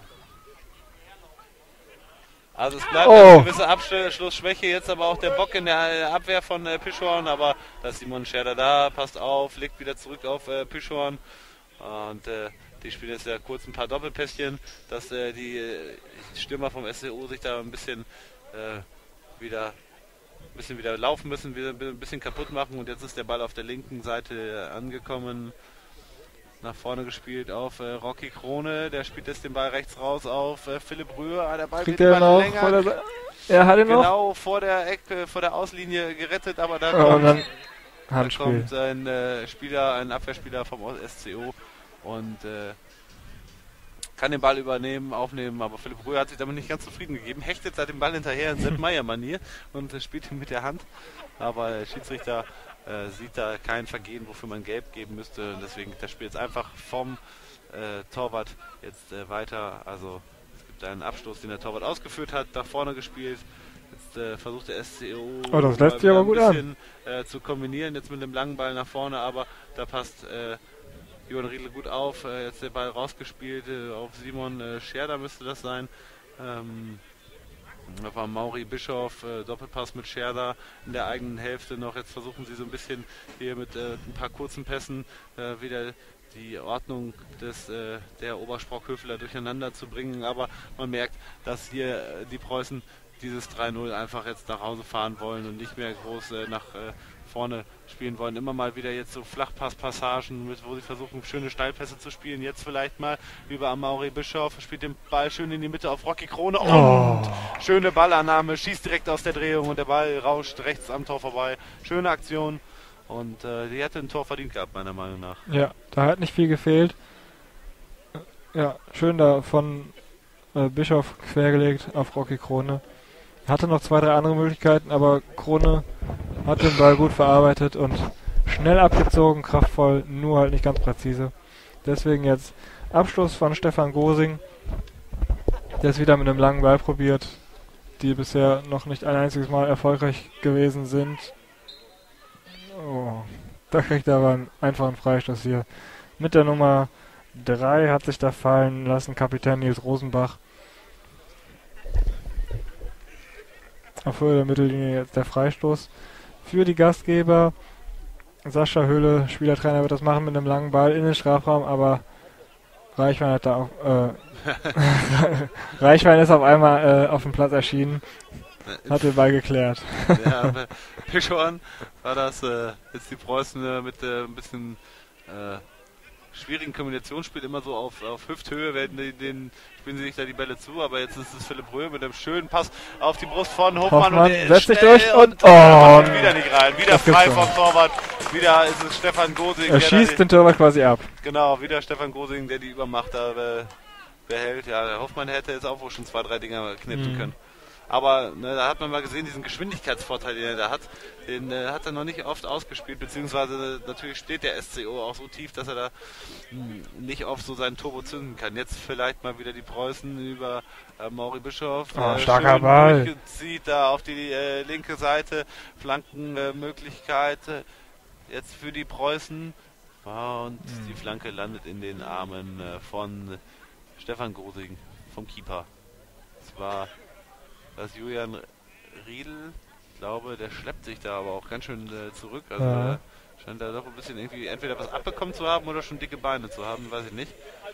Also es bleibt eine gewisse Abschlussschwäche, jetzt aber auch der Bock in der Abwehr von Pischorn, aber da ist Simon Scherder da, passt auf, legt wieder zurück auf Pischorn und die spielen jetzt ja kurz ein paar Doppelpässchen, dass die Stürmer vom SCO sich da ein bisschen wieder laufen müssen, wieder ein bisschen kaputt machen und jetzt ist der Ball auf der linken Seite angekommen, nach vorne gespielt auf Rocky Krone, der spielt jetzt den Ball rechts raus auf Philipp Röhe, der Ball wird immer länger, er hat ihn genau vor der Ecke, vor der Auslinie gerettet, aber da kommt ein Abwehrspieler vom SCO und kann den Ball übernehmen, aufnehmen, aber Philipp Röhr hat sich damit nicht ganz zufrieden gegeben, hechtet seit dem Ball hinterher in Sepp Meier-Manier und spielt ihn mit der Hand, aber der Schiedsrichter sieht da kein Vergehen, wofür man Gelb geben müsste, und deswegen geht das Spiel jetzt einfach vom Torwart jetzt weiter, also es gibt einen Abstoß, den der Torwart ausgeführt hat, nach vorne gespielt. Jetzt versucht der SCO das lässt sich aber gut ein bisschen zu kombinieren, jetzt mit dem langen Ball nach vorne, aber da passt Johann Riedle gut auf. Jetzt der Ball rausgespielt auf Simon Scherder müsste das sein. Da war Mauri Bischof, Doppelpass mit Scherder in der eigenen Hälfte noch. Jetzt versuchen sie so ein bisschen hier mit ein paar kurzen Pässen wieder die Ordnung der Obersprockhöfler durcheinander zu bringen, aber man merkt, dass hier die Preußen dieses 3-0 einfach jetzt nach Hause fahren wollen und nicht mehr groß nach vorne spielen wollen. Immer mal wieder jetzt so Flachpasspassagen, wo sie versuchen, schöne Steilpässe zu spielen. Jetzt vielleicht mal über Amaury Bischof, spielt den Ball schön in die Mitte auf Rocky Krone und schöne Ballannahme, schießt direkt aus der Drehung und der Ball rauscht rechts am Tor vorbei. Schöne Aktion und die hätte ein Tor verdient gehabt, meiner Meinung nach. Ja, da hat nicht viel gefehlt. Ja, schön da von Bischof quergelegt auf Rocky Krone. Hatte noch 2, 3 andere Möglichkeiten, aber Krone hat den Ball gut verarbeitet und schnell abgezogen, kraftvoll, nur halt nicht ganz präzise. Deswegen jetzt Abschluss von Stefan Gosing, der es wieder mit einem langen Ball probiert, die bisher noch nicht ein einziges Mal erfolgreich gewesen sind. Oh, da kriegt er aber einfach einen Freistoß hier. Mit der Nummer 3 hat sich da fallen lassen Kapitän Nils Rosenbach. Auf Höhe der Mittellinie jetzt der Freistoß für die Gastgeber. Sascha Höhle, Spielertrainer, wird das machen mit einem langen Ball in den Strafraum, aber Reichwein hat da auch Reichwein ist auf einmal auf dem Platz erschienen, hat den Ball geklärt. Ja, Pischorn war das jetzt die Preußen mit ein bisschen schwierigen Kombinationsspiel, immer so auf Hüfthöhe spielen sie sich da die Bälle zu, aber jetzt ist es Philipp Röhr mit einem schönen Pass auf die Brust von Hoffmann und der setzt sich durch und wieder nicht rein, wieder frei vom Torwart, wieder ist es Stefan Gosing. Er schießt den Torwart quasi ab. Genau, wieder Stefan Gosing, der die Übermacht da behält. Ja, der Hoffmann hätte jetzt auch wohl schon 2, 3 Dinger knipsen können. Aber ne, da hat man mal gesehen, diesen Geschwindigkeitsvorteil, den er da hat, den hat er noch nicht oft ausgespielt, beziehungsweise natürlich steht der SCO auch so tief, dass er da nicht oft so seinen Turbo zünden kann. Jetzt vielleicht mal wieder die Preußen über Mauri Bischof. Starker Ball. Durchzieht da auf die linke Seite, Flankenmöglichkeit jetzt für die Preußen. Und die Flanke landet in den Armen von Stefan Gosing, vom Keeper. Das war das Julian Riedl, ich glaube, der schleppt sich da aber auch ganz schön zurück. Also scheint da doch ein bisschen irgendwie entweder was abbekommen zu haben oder schon dicke Beine zu haben, weiß ich nicht.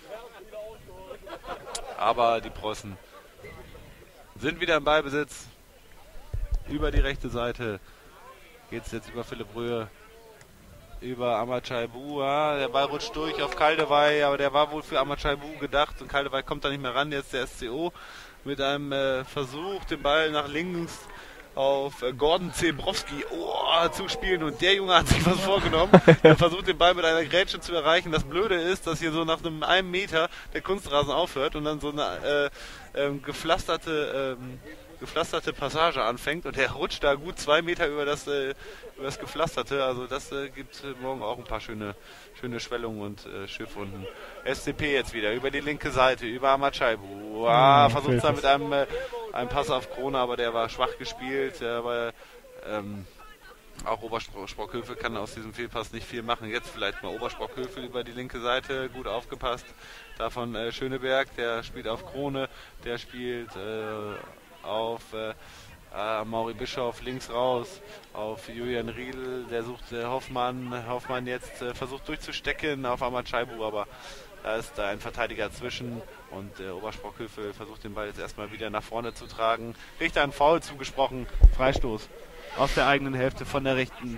Aber die Preußen sind wieder im Ballbesitz. Über die rechte Seite geht es jetzt über Philipp Röhr, über Amachaibu. Der Ball rutscht durch auf Kaldewey, aber der war wohl für Amachaibu gedacht und Kaldewey kommt da nicht mehr ran. Jetzt der SCO mit einem Versuch, den Ball nach links auf Gordon Zebrowski zu spielen und der Junge hat sich was vorgenommen. Er versucht den Ball mit einer Grätsche zu erreichen. Das Blöde ist, dass hier so nach einem Meter der Kunstrasen aufhört und dann so eine gepflasterte Passage anfängt und er rutscht da gut 2 Meter über das Gepflasterte. Also das gibt morgen auch ein paar schöne Schwellungen und Schiffwunden. SCP jetzt wieder über die linke Seite, über Amachaibu. Versucht da mit einem Pass auf Krone, aber der war schwach gespielt. Aber auch Obersprockhövel kann aus diesem Fehlpass nicht viel machen. Jetzt vielleicht mal Obersprockhövel über die linke Seite, gut aufgepasst. Davon Schöneberg, der spielt auf Krone, der spielt auf Mauri Bischof links raus, auf Julian Riedl, der sucht Hoffmann jetzt versucht durchzustecken auf Amachaibu, aber da ist da ein Verteidiger zwischen und Obersprockhövel versucht den Ball jetzt erstmal wieder nach vorne zu tragen. Richter ein Foul zugesprochen, Freistoß aus der eigenen Hälfte von der rechten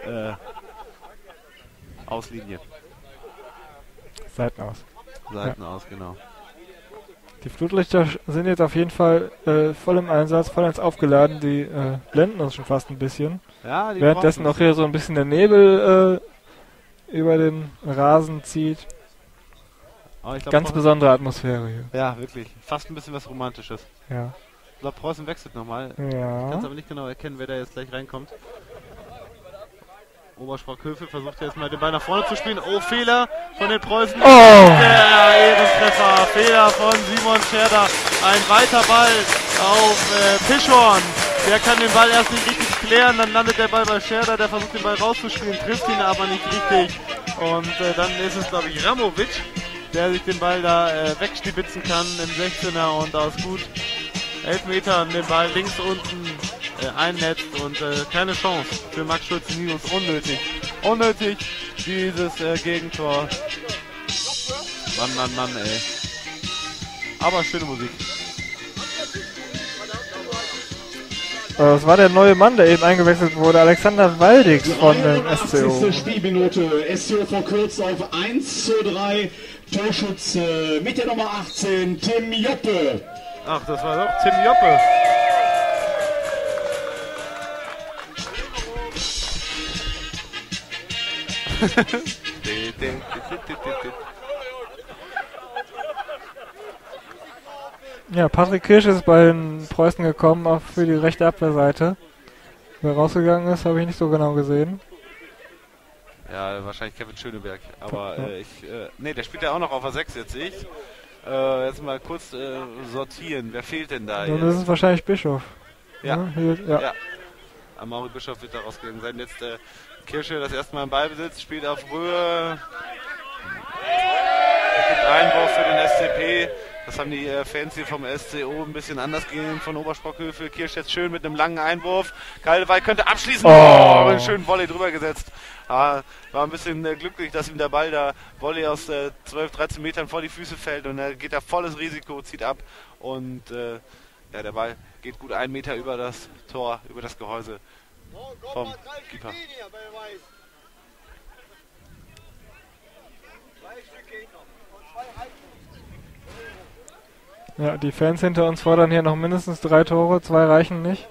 Auslinie. Seiten aus, genau. Die Flutlichter sind jetzt auf jeden Fall voll im Einsatz, voll ins aufgeladen. Die blenden uns schon fast ein bisschen. Ja, währenddessen auch hier so ein bisschen der Nebel über den Rasen zieht. Aber ich glaub, Ganz Preußen, besondere Atmosphäre hier. ja, wirklich. Fast ein bisschen was Romantisches. Ja. Ich glaube, Preußen wechselt nochmal. Ich kann es Ja. aber nicht genau erkennen, wer da jetzt gleich reinkommt. Obersprock-Hövel versucht jetzt mal den Ball nach vorne zu spielen. Oh, Fehler von den Preußen. Oh! Der Ehrentreffer. Fehler von Simon Scherder. Ein weiter Ball auf Pischorn. Der kann den Ball erst nicht richtig klären. Dann landet der Ball bei Scherder. Der versucht den Ball rauszuspielen, trifft ihn aber nicht richtig. Und dann ist es, glaube ich, Ramovic, der sich den Ball da wegstibitzen kann im 16er und aus gut 11 Metern den Ball links unten einnetzt und keine Chance für Max Schulze-Nius. Unnötig dieses Gegentor. Mann, ey. Aber schöne Musik. Das war der neue Mann, der eben eingewechselt wurde, Alexander Waldig von dem 80. SCO. Spielminute. SCO verkürzt auf 1:3. Torschütze mit der Nummer 18, Tim Joppe. Ach, das war doch Tim Joppe. Ja, Patrick Kirsch ist bei den Preußen gekommen, auch für die rechte Abwehrseite. Wer rausgegangen ist, habe ich nicht so genau gesehen. Ja, wahrscheinlich Kevin Schöneberg. Aber der spielt ja auch noch auf der 6 jetzt sehe ich. Jetzt mal kurz sortieren. Wer fehlt denn da Nun, jetzt? das ist wahrscheinlich Bischof. Ja. Ne? Hier, ja. Ja. Amaury Bischof wird da rausgegangen sein. Jetzt Kirsche das erste Mal im Ballbesitz, spielt auf Röhe. Es gibt Einwurf für den SCP. Das haben die Fans hier vom SCO ein bisschen anders gehen von Obersprockhövel. Kirsch jetzt schön mit einem langen Einwurf. Kaldewey könnte abschließen. Oh, einen schönen Volley drüber gesetzt. War ein bisschen glücklich, dass ihm der Ball da Volley aus 12, 13 Metern vor die Füße fällt und er geht da volles Risiko, zieht ab und der Ball geht gut 1 Meter über das Tor, über das Gehäuse vom Keeper. Ja, die Fans hinter uns fordern hier noch mindestens 3 Tore, 2 reichen nicht.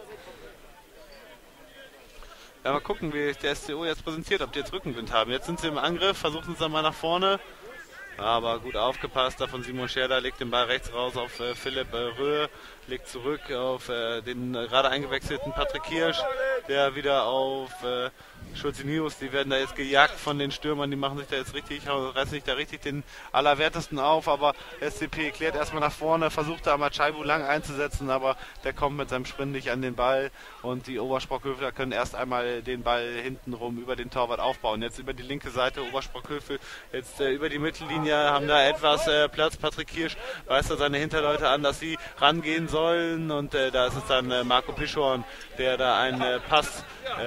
Ja, mal gucken, wie der SCO jetzt präsentiert, ob die jetzt Rückenwind haben. Jetzt sind sie im Angriff, versuchen es dann mal nach vorne. Aber gut aufgepasst, da von Simon Scherder, legt den Ball rechts raus auf Philipp Röhe, legt zurück auf den gerade eingewechselten Patrick Kirsch, der wieder auf Schulze-Nius, die werden da jetzt gejagt von den Stürmern, die machen sich da jetzt richtig, reißen sich da richtig den Allerwertesten auf, aber SCP klärt erstmal nach vorne, versucht da Amachaibu lang einzusetzen, aber der kommt mit seinem Sprint nicht an den Ball und die Obersprockhöfler können erst einmal den Ball hintenrum über den Torwart aufbauen. Jetzt über die linke Seite Obersprockhövel, jetzt über die Mittellinie haben da etwas Platz. Patrick Kirsch weist da seine Hinterleute an, dass sie rangehen sollen und da ist es dann Marco Pischorn, der da einen Pass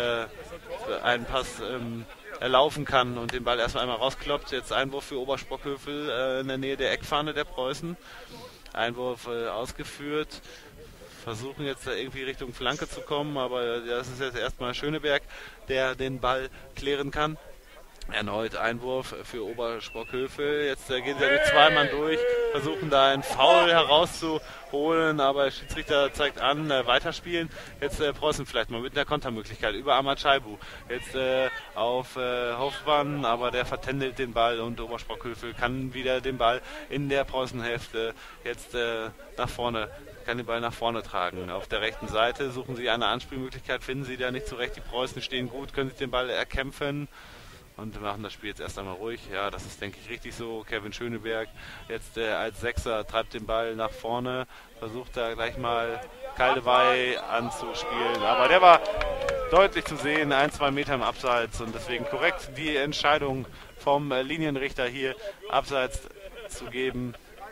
erlaufen kann und den Ball erstmal einmal rauskloppt. Jetzt Einwurf für Obersprockhövel in der Nähe der Eckfahne der Preußen. Einwurf ausgeführt. Versuchen jetzt da irgendwie Richtung Flanke zu kommen, aber das ist jetzt erstmal Schöneberg, der den Ball klären kann. Erneut Einwurf für Obersprockhövel. Jetzt gehen sie durch 2 Mann durch, versuchen da einen Foul herauszuholen, aber der Schiedsrichter zeigt an, weiterspielen. Jetzt Preußen vielleicht mal mit einer Kontermöglichkeit über Amachaibu. Jetzt auf Hoffmann, aber der vertändelt den Ball und Obersprockhövel kann wieder den Ball in der Preußenhälfte jetzt nach vorne, kann den Ball nach vorne tragen. Auf der rechten Seite suchen sie eine Anspielmöglichkeit, finden sie da nicht zurecht. Die Preußen stehen gut, können sich den Ball erkämpfen. Und machen das Spiel jetzt erst einmal ruhig. Ja, das ist, denke ich, richtig so. Kevin Schöneberg jetzt als Sechser treibt den Ball nach vorne. Versucht da gleich mal Kaldewey anzuspielen. Aber der war deutlich zu sehen. 1-2 Meter im Abseits. Und deswegen korrekt die Entscheidung vom Linienrichter hier Abseits zu geben.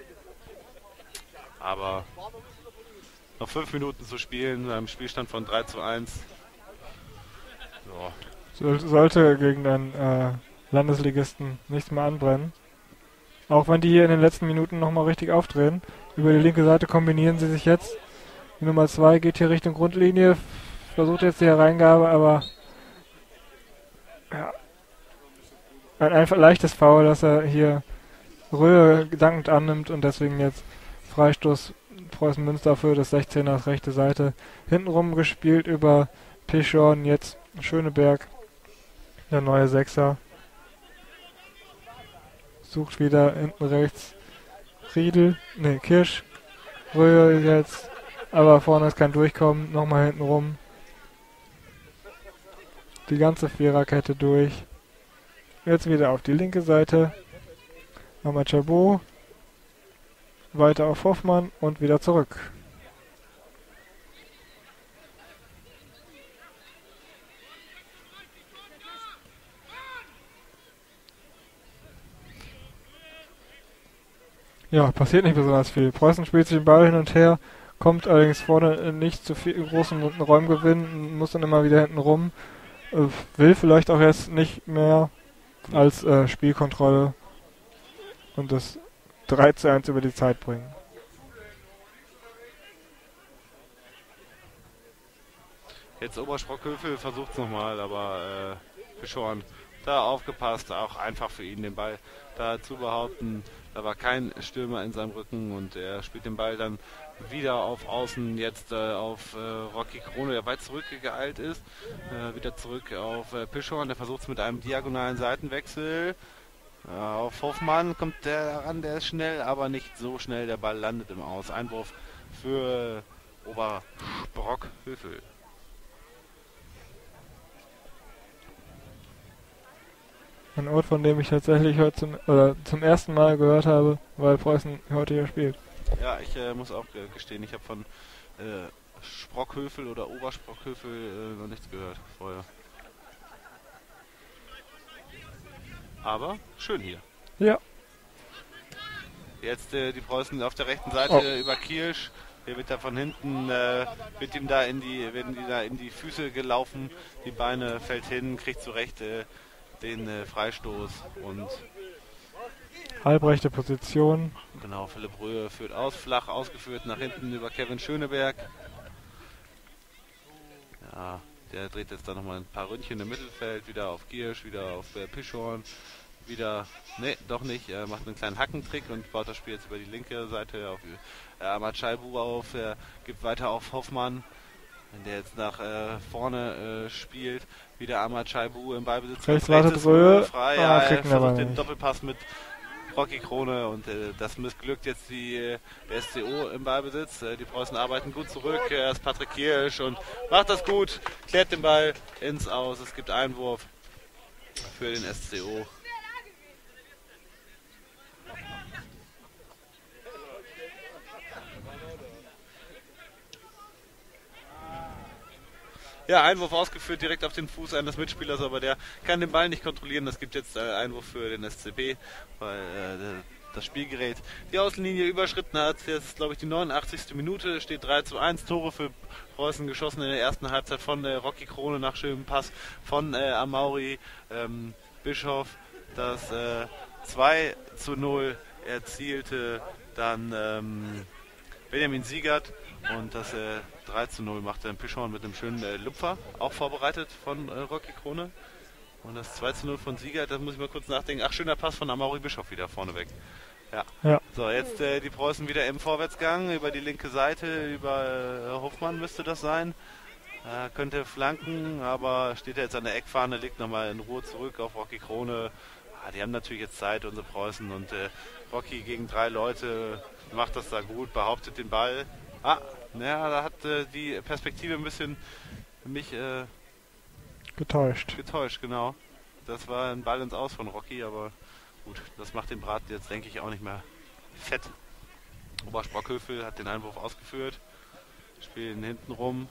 Aber noch 5 Minuten zu spielen beim Spielstand von 3:1. So. Sollte gegen den Landesligisten nichts mehr anbrennen. Auch wenn die hier in den letzten Minuten nochmal richtig aufdrehen. Über die linke Seite kombinieren sie sich jetzt. Die Nummer 2 geht hier Richtung Grundlinie. Versucht jetzt die Hereingabe, aber ja, ein einfach leichtes Foul, dass er hier Röhe dankend annimmt und deswegen jetzt Freistoß Preußen Münster für das 16er rechte Seite. Hintenrum gespielt über Pischorn, jetzt Schöneberg. Der neue Sechser sucht wieder hinten rechts Kirsch, Röhe jetzt, aber vorne ist kein Durchkommen, nochmal hinten rum. Die ganze Viererkette durch. Jetzt wieder auf die linke Seite. Nochmal Chabot. Weiter auf Hoffmann und wieder zurück. Ja, passiert nicht besonders viel. Preußen spielt sich den Ball hin und her, kommt allerdings vorne nicht zu viel großen Räumen gewinnen, muss dann immer wieder hinten rum. Will vielleicht auch jetzt nicht mehr als Spielkontrolle und das 3:1 über die Zeit bringen. Jetzt Obersprockhövel versucht es nochmal, aber Fischhorn da aufgepasst, auch einfach für ihn den Ball da zu behaupten. Da war kein Stürmer in seinem Rücken und er spielt den Ball dann wieder auf Außen, jetzt auf Rocky Krone, der weit zurückgeeilt ist. Wieder zurück auf Fischhorn, der versucht es mit einem diagonalen Seitenwechsel. Auf Hoffmann kommt der ran, der ist schnell, aber nicht so schnell. Der Ball landet im Aus. Einwurf für Obersprockhövel. Ein Ort, von dem ich tatsächlich heute zum ersten Mal gehört habe, weil Preußen heute hier spielt. Ja, ich muss auch gestehen, ich habe von Sprockhövel oder Obersprockhövel noch nichts gehört vorher. Aber schön hier. Ja. Jetzt die Preußen auf der rechten Seite über Kirsch. Hier wird da von hinten, wird ihm da werden die da in die Füße gelaufen. Die Beine fällt hin, kriegt zurecht den Freistoß und halbrechte Position. Genau, Philipp Röhe führt aus, flach ausgeführt nach hinten über Kevin Schöneberg. Ja, der dreht jetzt da nochmal ein paar Ründchen im Mittelfeld, wieder auf Giersch, wieder auf Pischhorn, wieder, ne, doch nicht, er macht einen kleinen Hackentrick und baut das Spiel jetzt über die linke Seite auf Ahmad Schaibu auf, er gibt weiter auf Hoffmann, der jetzt nach vorne spielt, wieder Ahmad Schaibu im Ballbesitz. Rechts wartet Röhe, frei, er versucht den Doppelpass mit Rocky Krone und das missglückt jetzt der SCO im Ballbesitz. Die Preußen arbeiten gut zurück. Er ist Patrick Kirsch und macht das gut, klärt den Ball ins Aus. Es gibt Einwurf für den SCO. Ja, Einwurf ausgeführt direkt auf den Fuß eines Mitspielers, aber der kann den Ball nicht kontrollieren. Das gibt jetzt Einwurf für den SCP, weil das Spielgerät die Außenlinie überschritten hat. Jetzt ist, glaube ich, die 89. Minute, steht 3:1. Tore für Preußen geschossen in der ersten Halbzeit von Rocky Krone nach schönem Pass von Amaury Bischof. Das 2:0 erzielte dann Benjamin Siegert und das 3:0 macht dann Pischhorn mit einem schönen Lupfer, auch vorbereitet von Rocky Krone. Und das 2:0 von Siegert, das muss ich mal kurz nachdenken. Ach, schöner Pass von Amaury Bischof wieder vorneweg. Ja. So, jetzt die Preußen wieder im Vorwärtsgang über die linke Seite, über Hoffmann müsste das sein. Könnte flanken, aber steht er jetzt an der Eckfahne, legt nochmal in Ruhe zurück auf Rocky Krone. Die haben natürlich jetzt Zeit, unsere Preußen, und Rocky gegen 3 Leute macht das da gut, behauptet den Ball. Da hat die Perspektive ein bisschen mich getäuscht, genau. Das war ein Ball ins Aus von Rocky, aber gut, das macht den Braten jetzt, denke ich, auch nicht mehr fett. Obersprockhövel hat den Einwurf ausgeführt, spielen hinten rum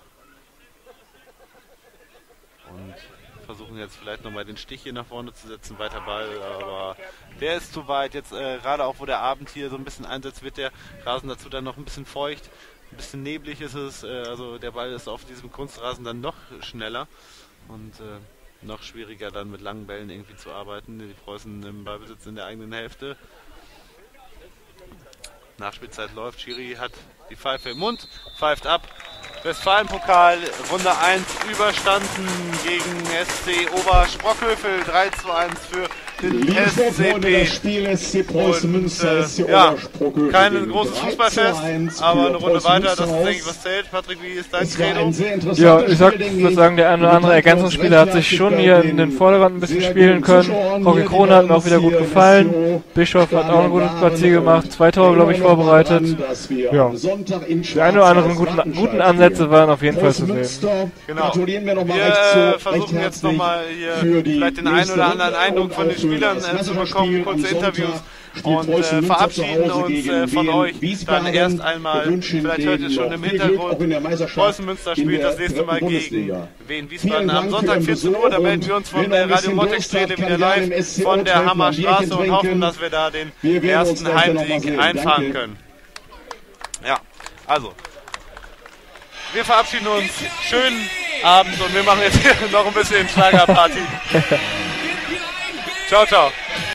und versuchen jetzt vielleicht nochmal den Stich hier nach vorne zu setzen, weiter Ball, aber der ist zu weit. Jetzt gerade auch, wo der Abend hier so ein bisschen einsetzt, wird der Rasen dazu dann noch ein bisschen feucht, ein bisschen neblig ist es, also der Ball ist auf diesem Kunstrasen dann noch schneller und noch schwieriger dann mit langen Bällen irgendwie zu arbeiten. Die Preußen im Ballbesitz in der eigenen Hälfte. Nachspielzeit läuft, Schiri hat die Pfeife im Mund, pfeift ab Westfalenpokal Runde 1 überstanden gegen SC Obersprockhövel, 3:1 für den SCP. Ja, kein großes Fußballfest, aber eine Runde weiter, das ist, denke ich, was zählt. Patrick, wie ist dein Credo? Ja, ich würde sagen, der eine oder andere Ergänzungsspieler hat sich schon hier in den Vordergrund ein bisschen spielen können. Rocky Krone hat mir auch wieder gut gefallen. Bischof hat auch eine gute Partie gemacht, 2 Tore, glaube ich, vorbereitet. Ja, die eine oder anderen guten Ansätze waren auf jeden Fall zu sehen. Genau. Wir versuchen jetzt nochmal hier vielleicht den einen oder anderen Eindruck von den Spielern zu bekommen, kurze Interviews und verabschieden uns von euch dann erst einmal, vielleicht hört ihr schon im Hintergrund, Preußen Münster spielt das nächste Mal gegen Wien Wiesbaden am Sonntag 14 Uhr, da melden wir uns von der Radio Mottex Stele wieder live von der Hammerstraße und hoffen, dass wir da den ersten Heimsieg einfahren können. Ja, also wir verabschieden uns, schönen Abend und wir machen jetzt hier noch ein bisschen Schlagerparty. Ciao, ciao.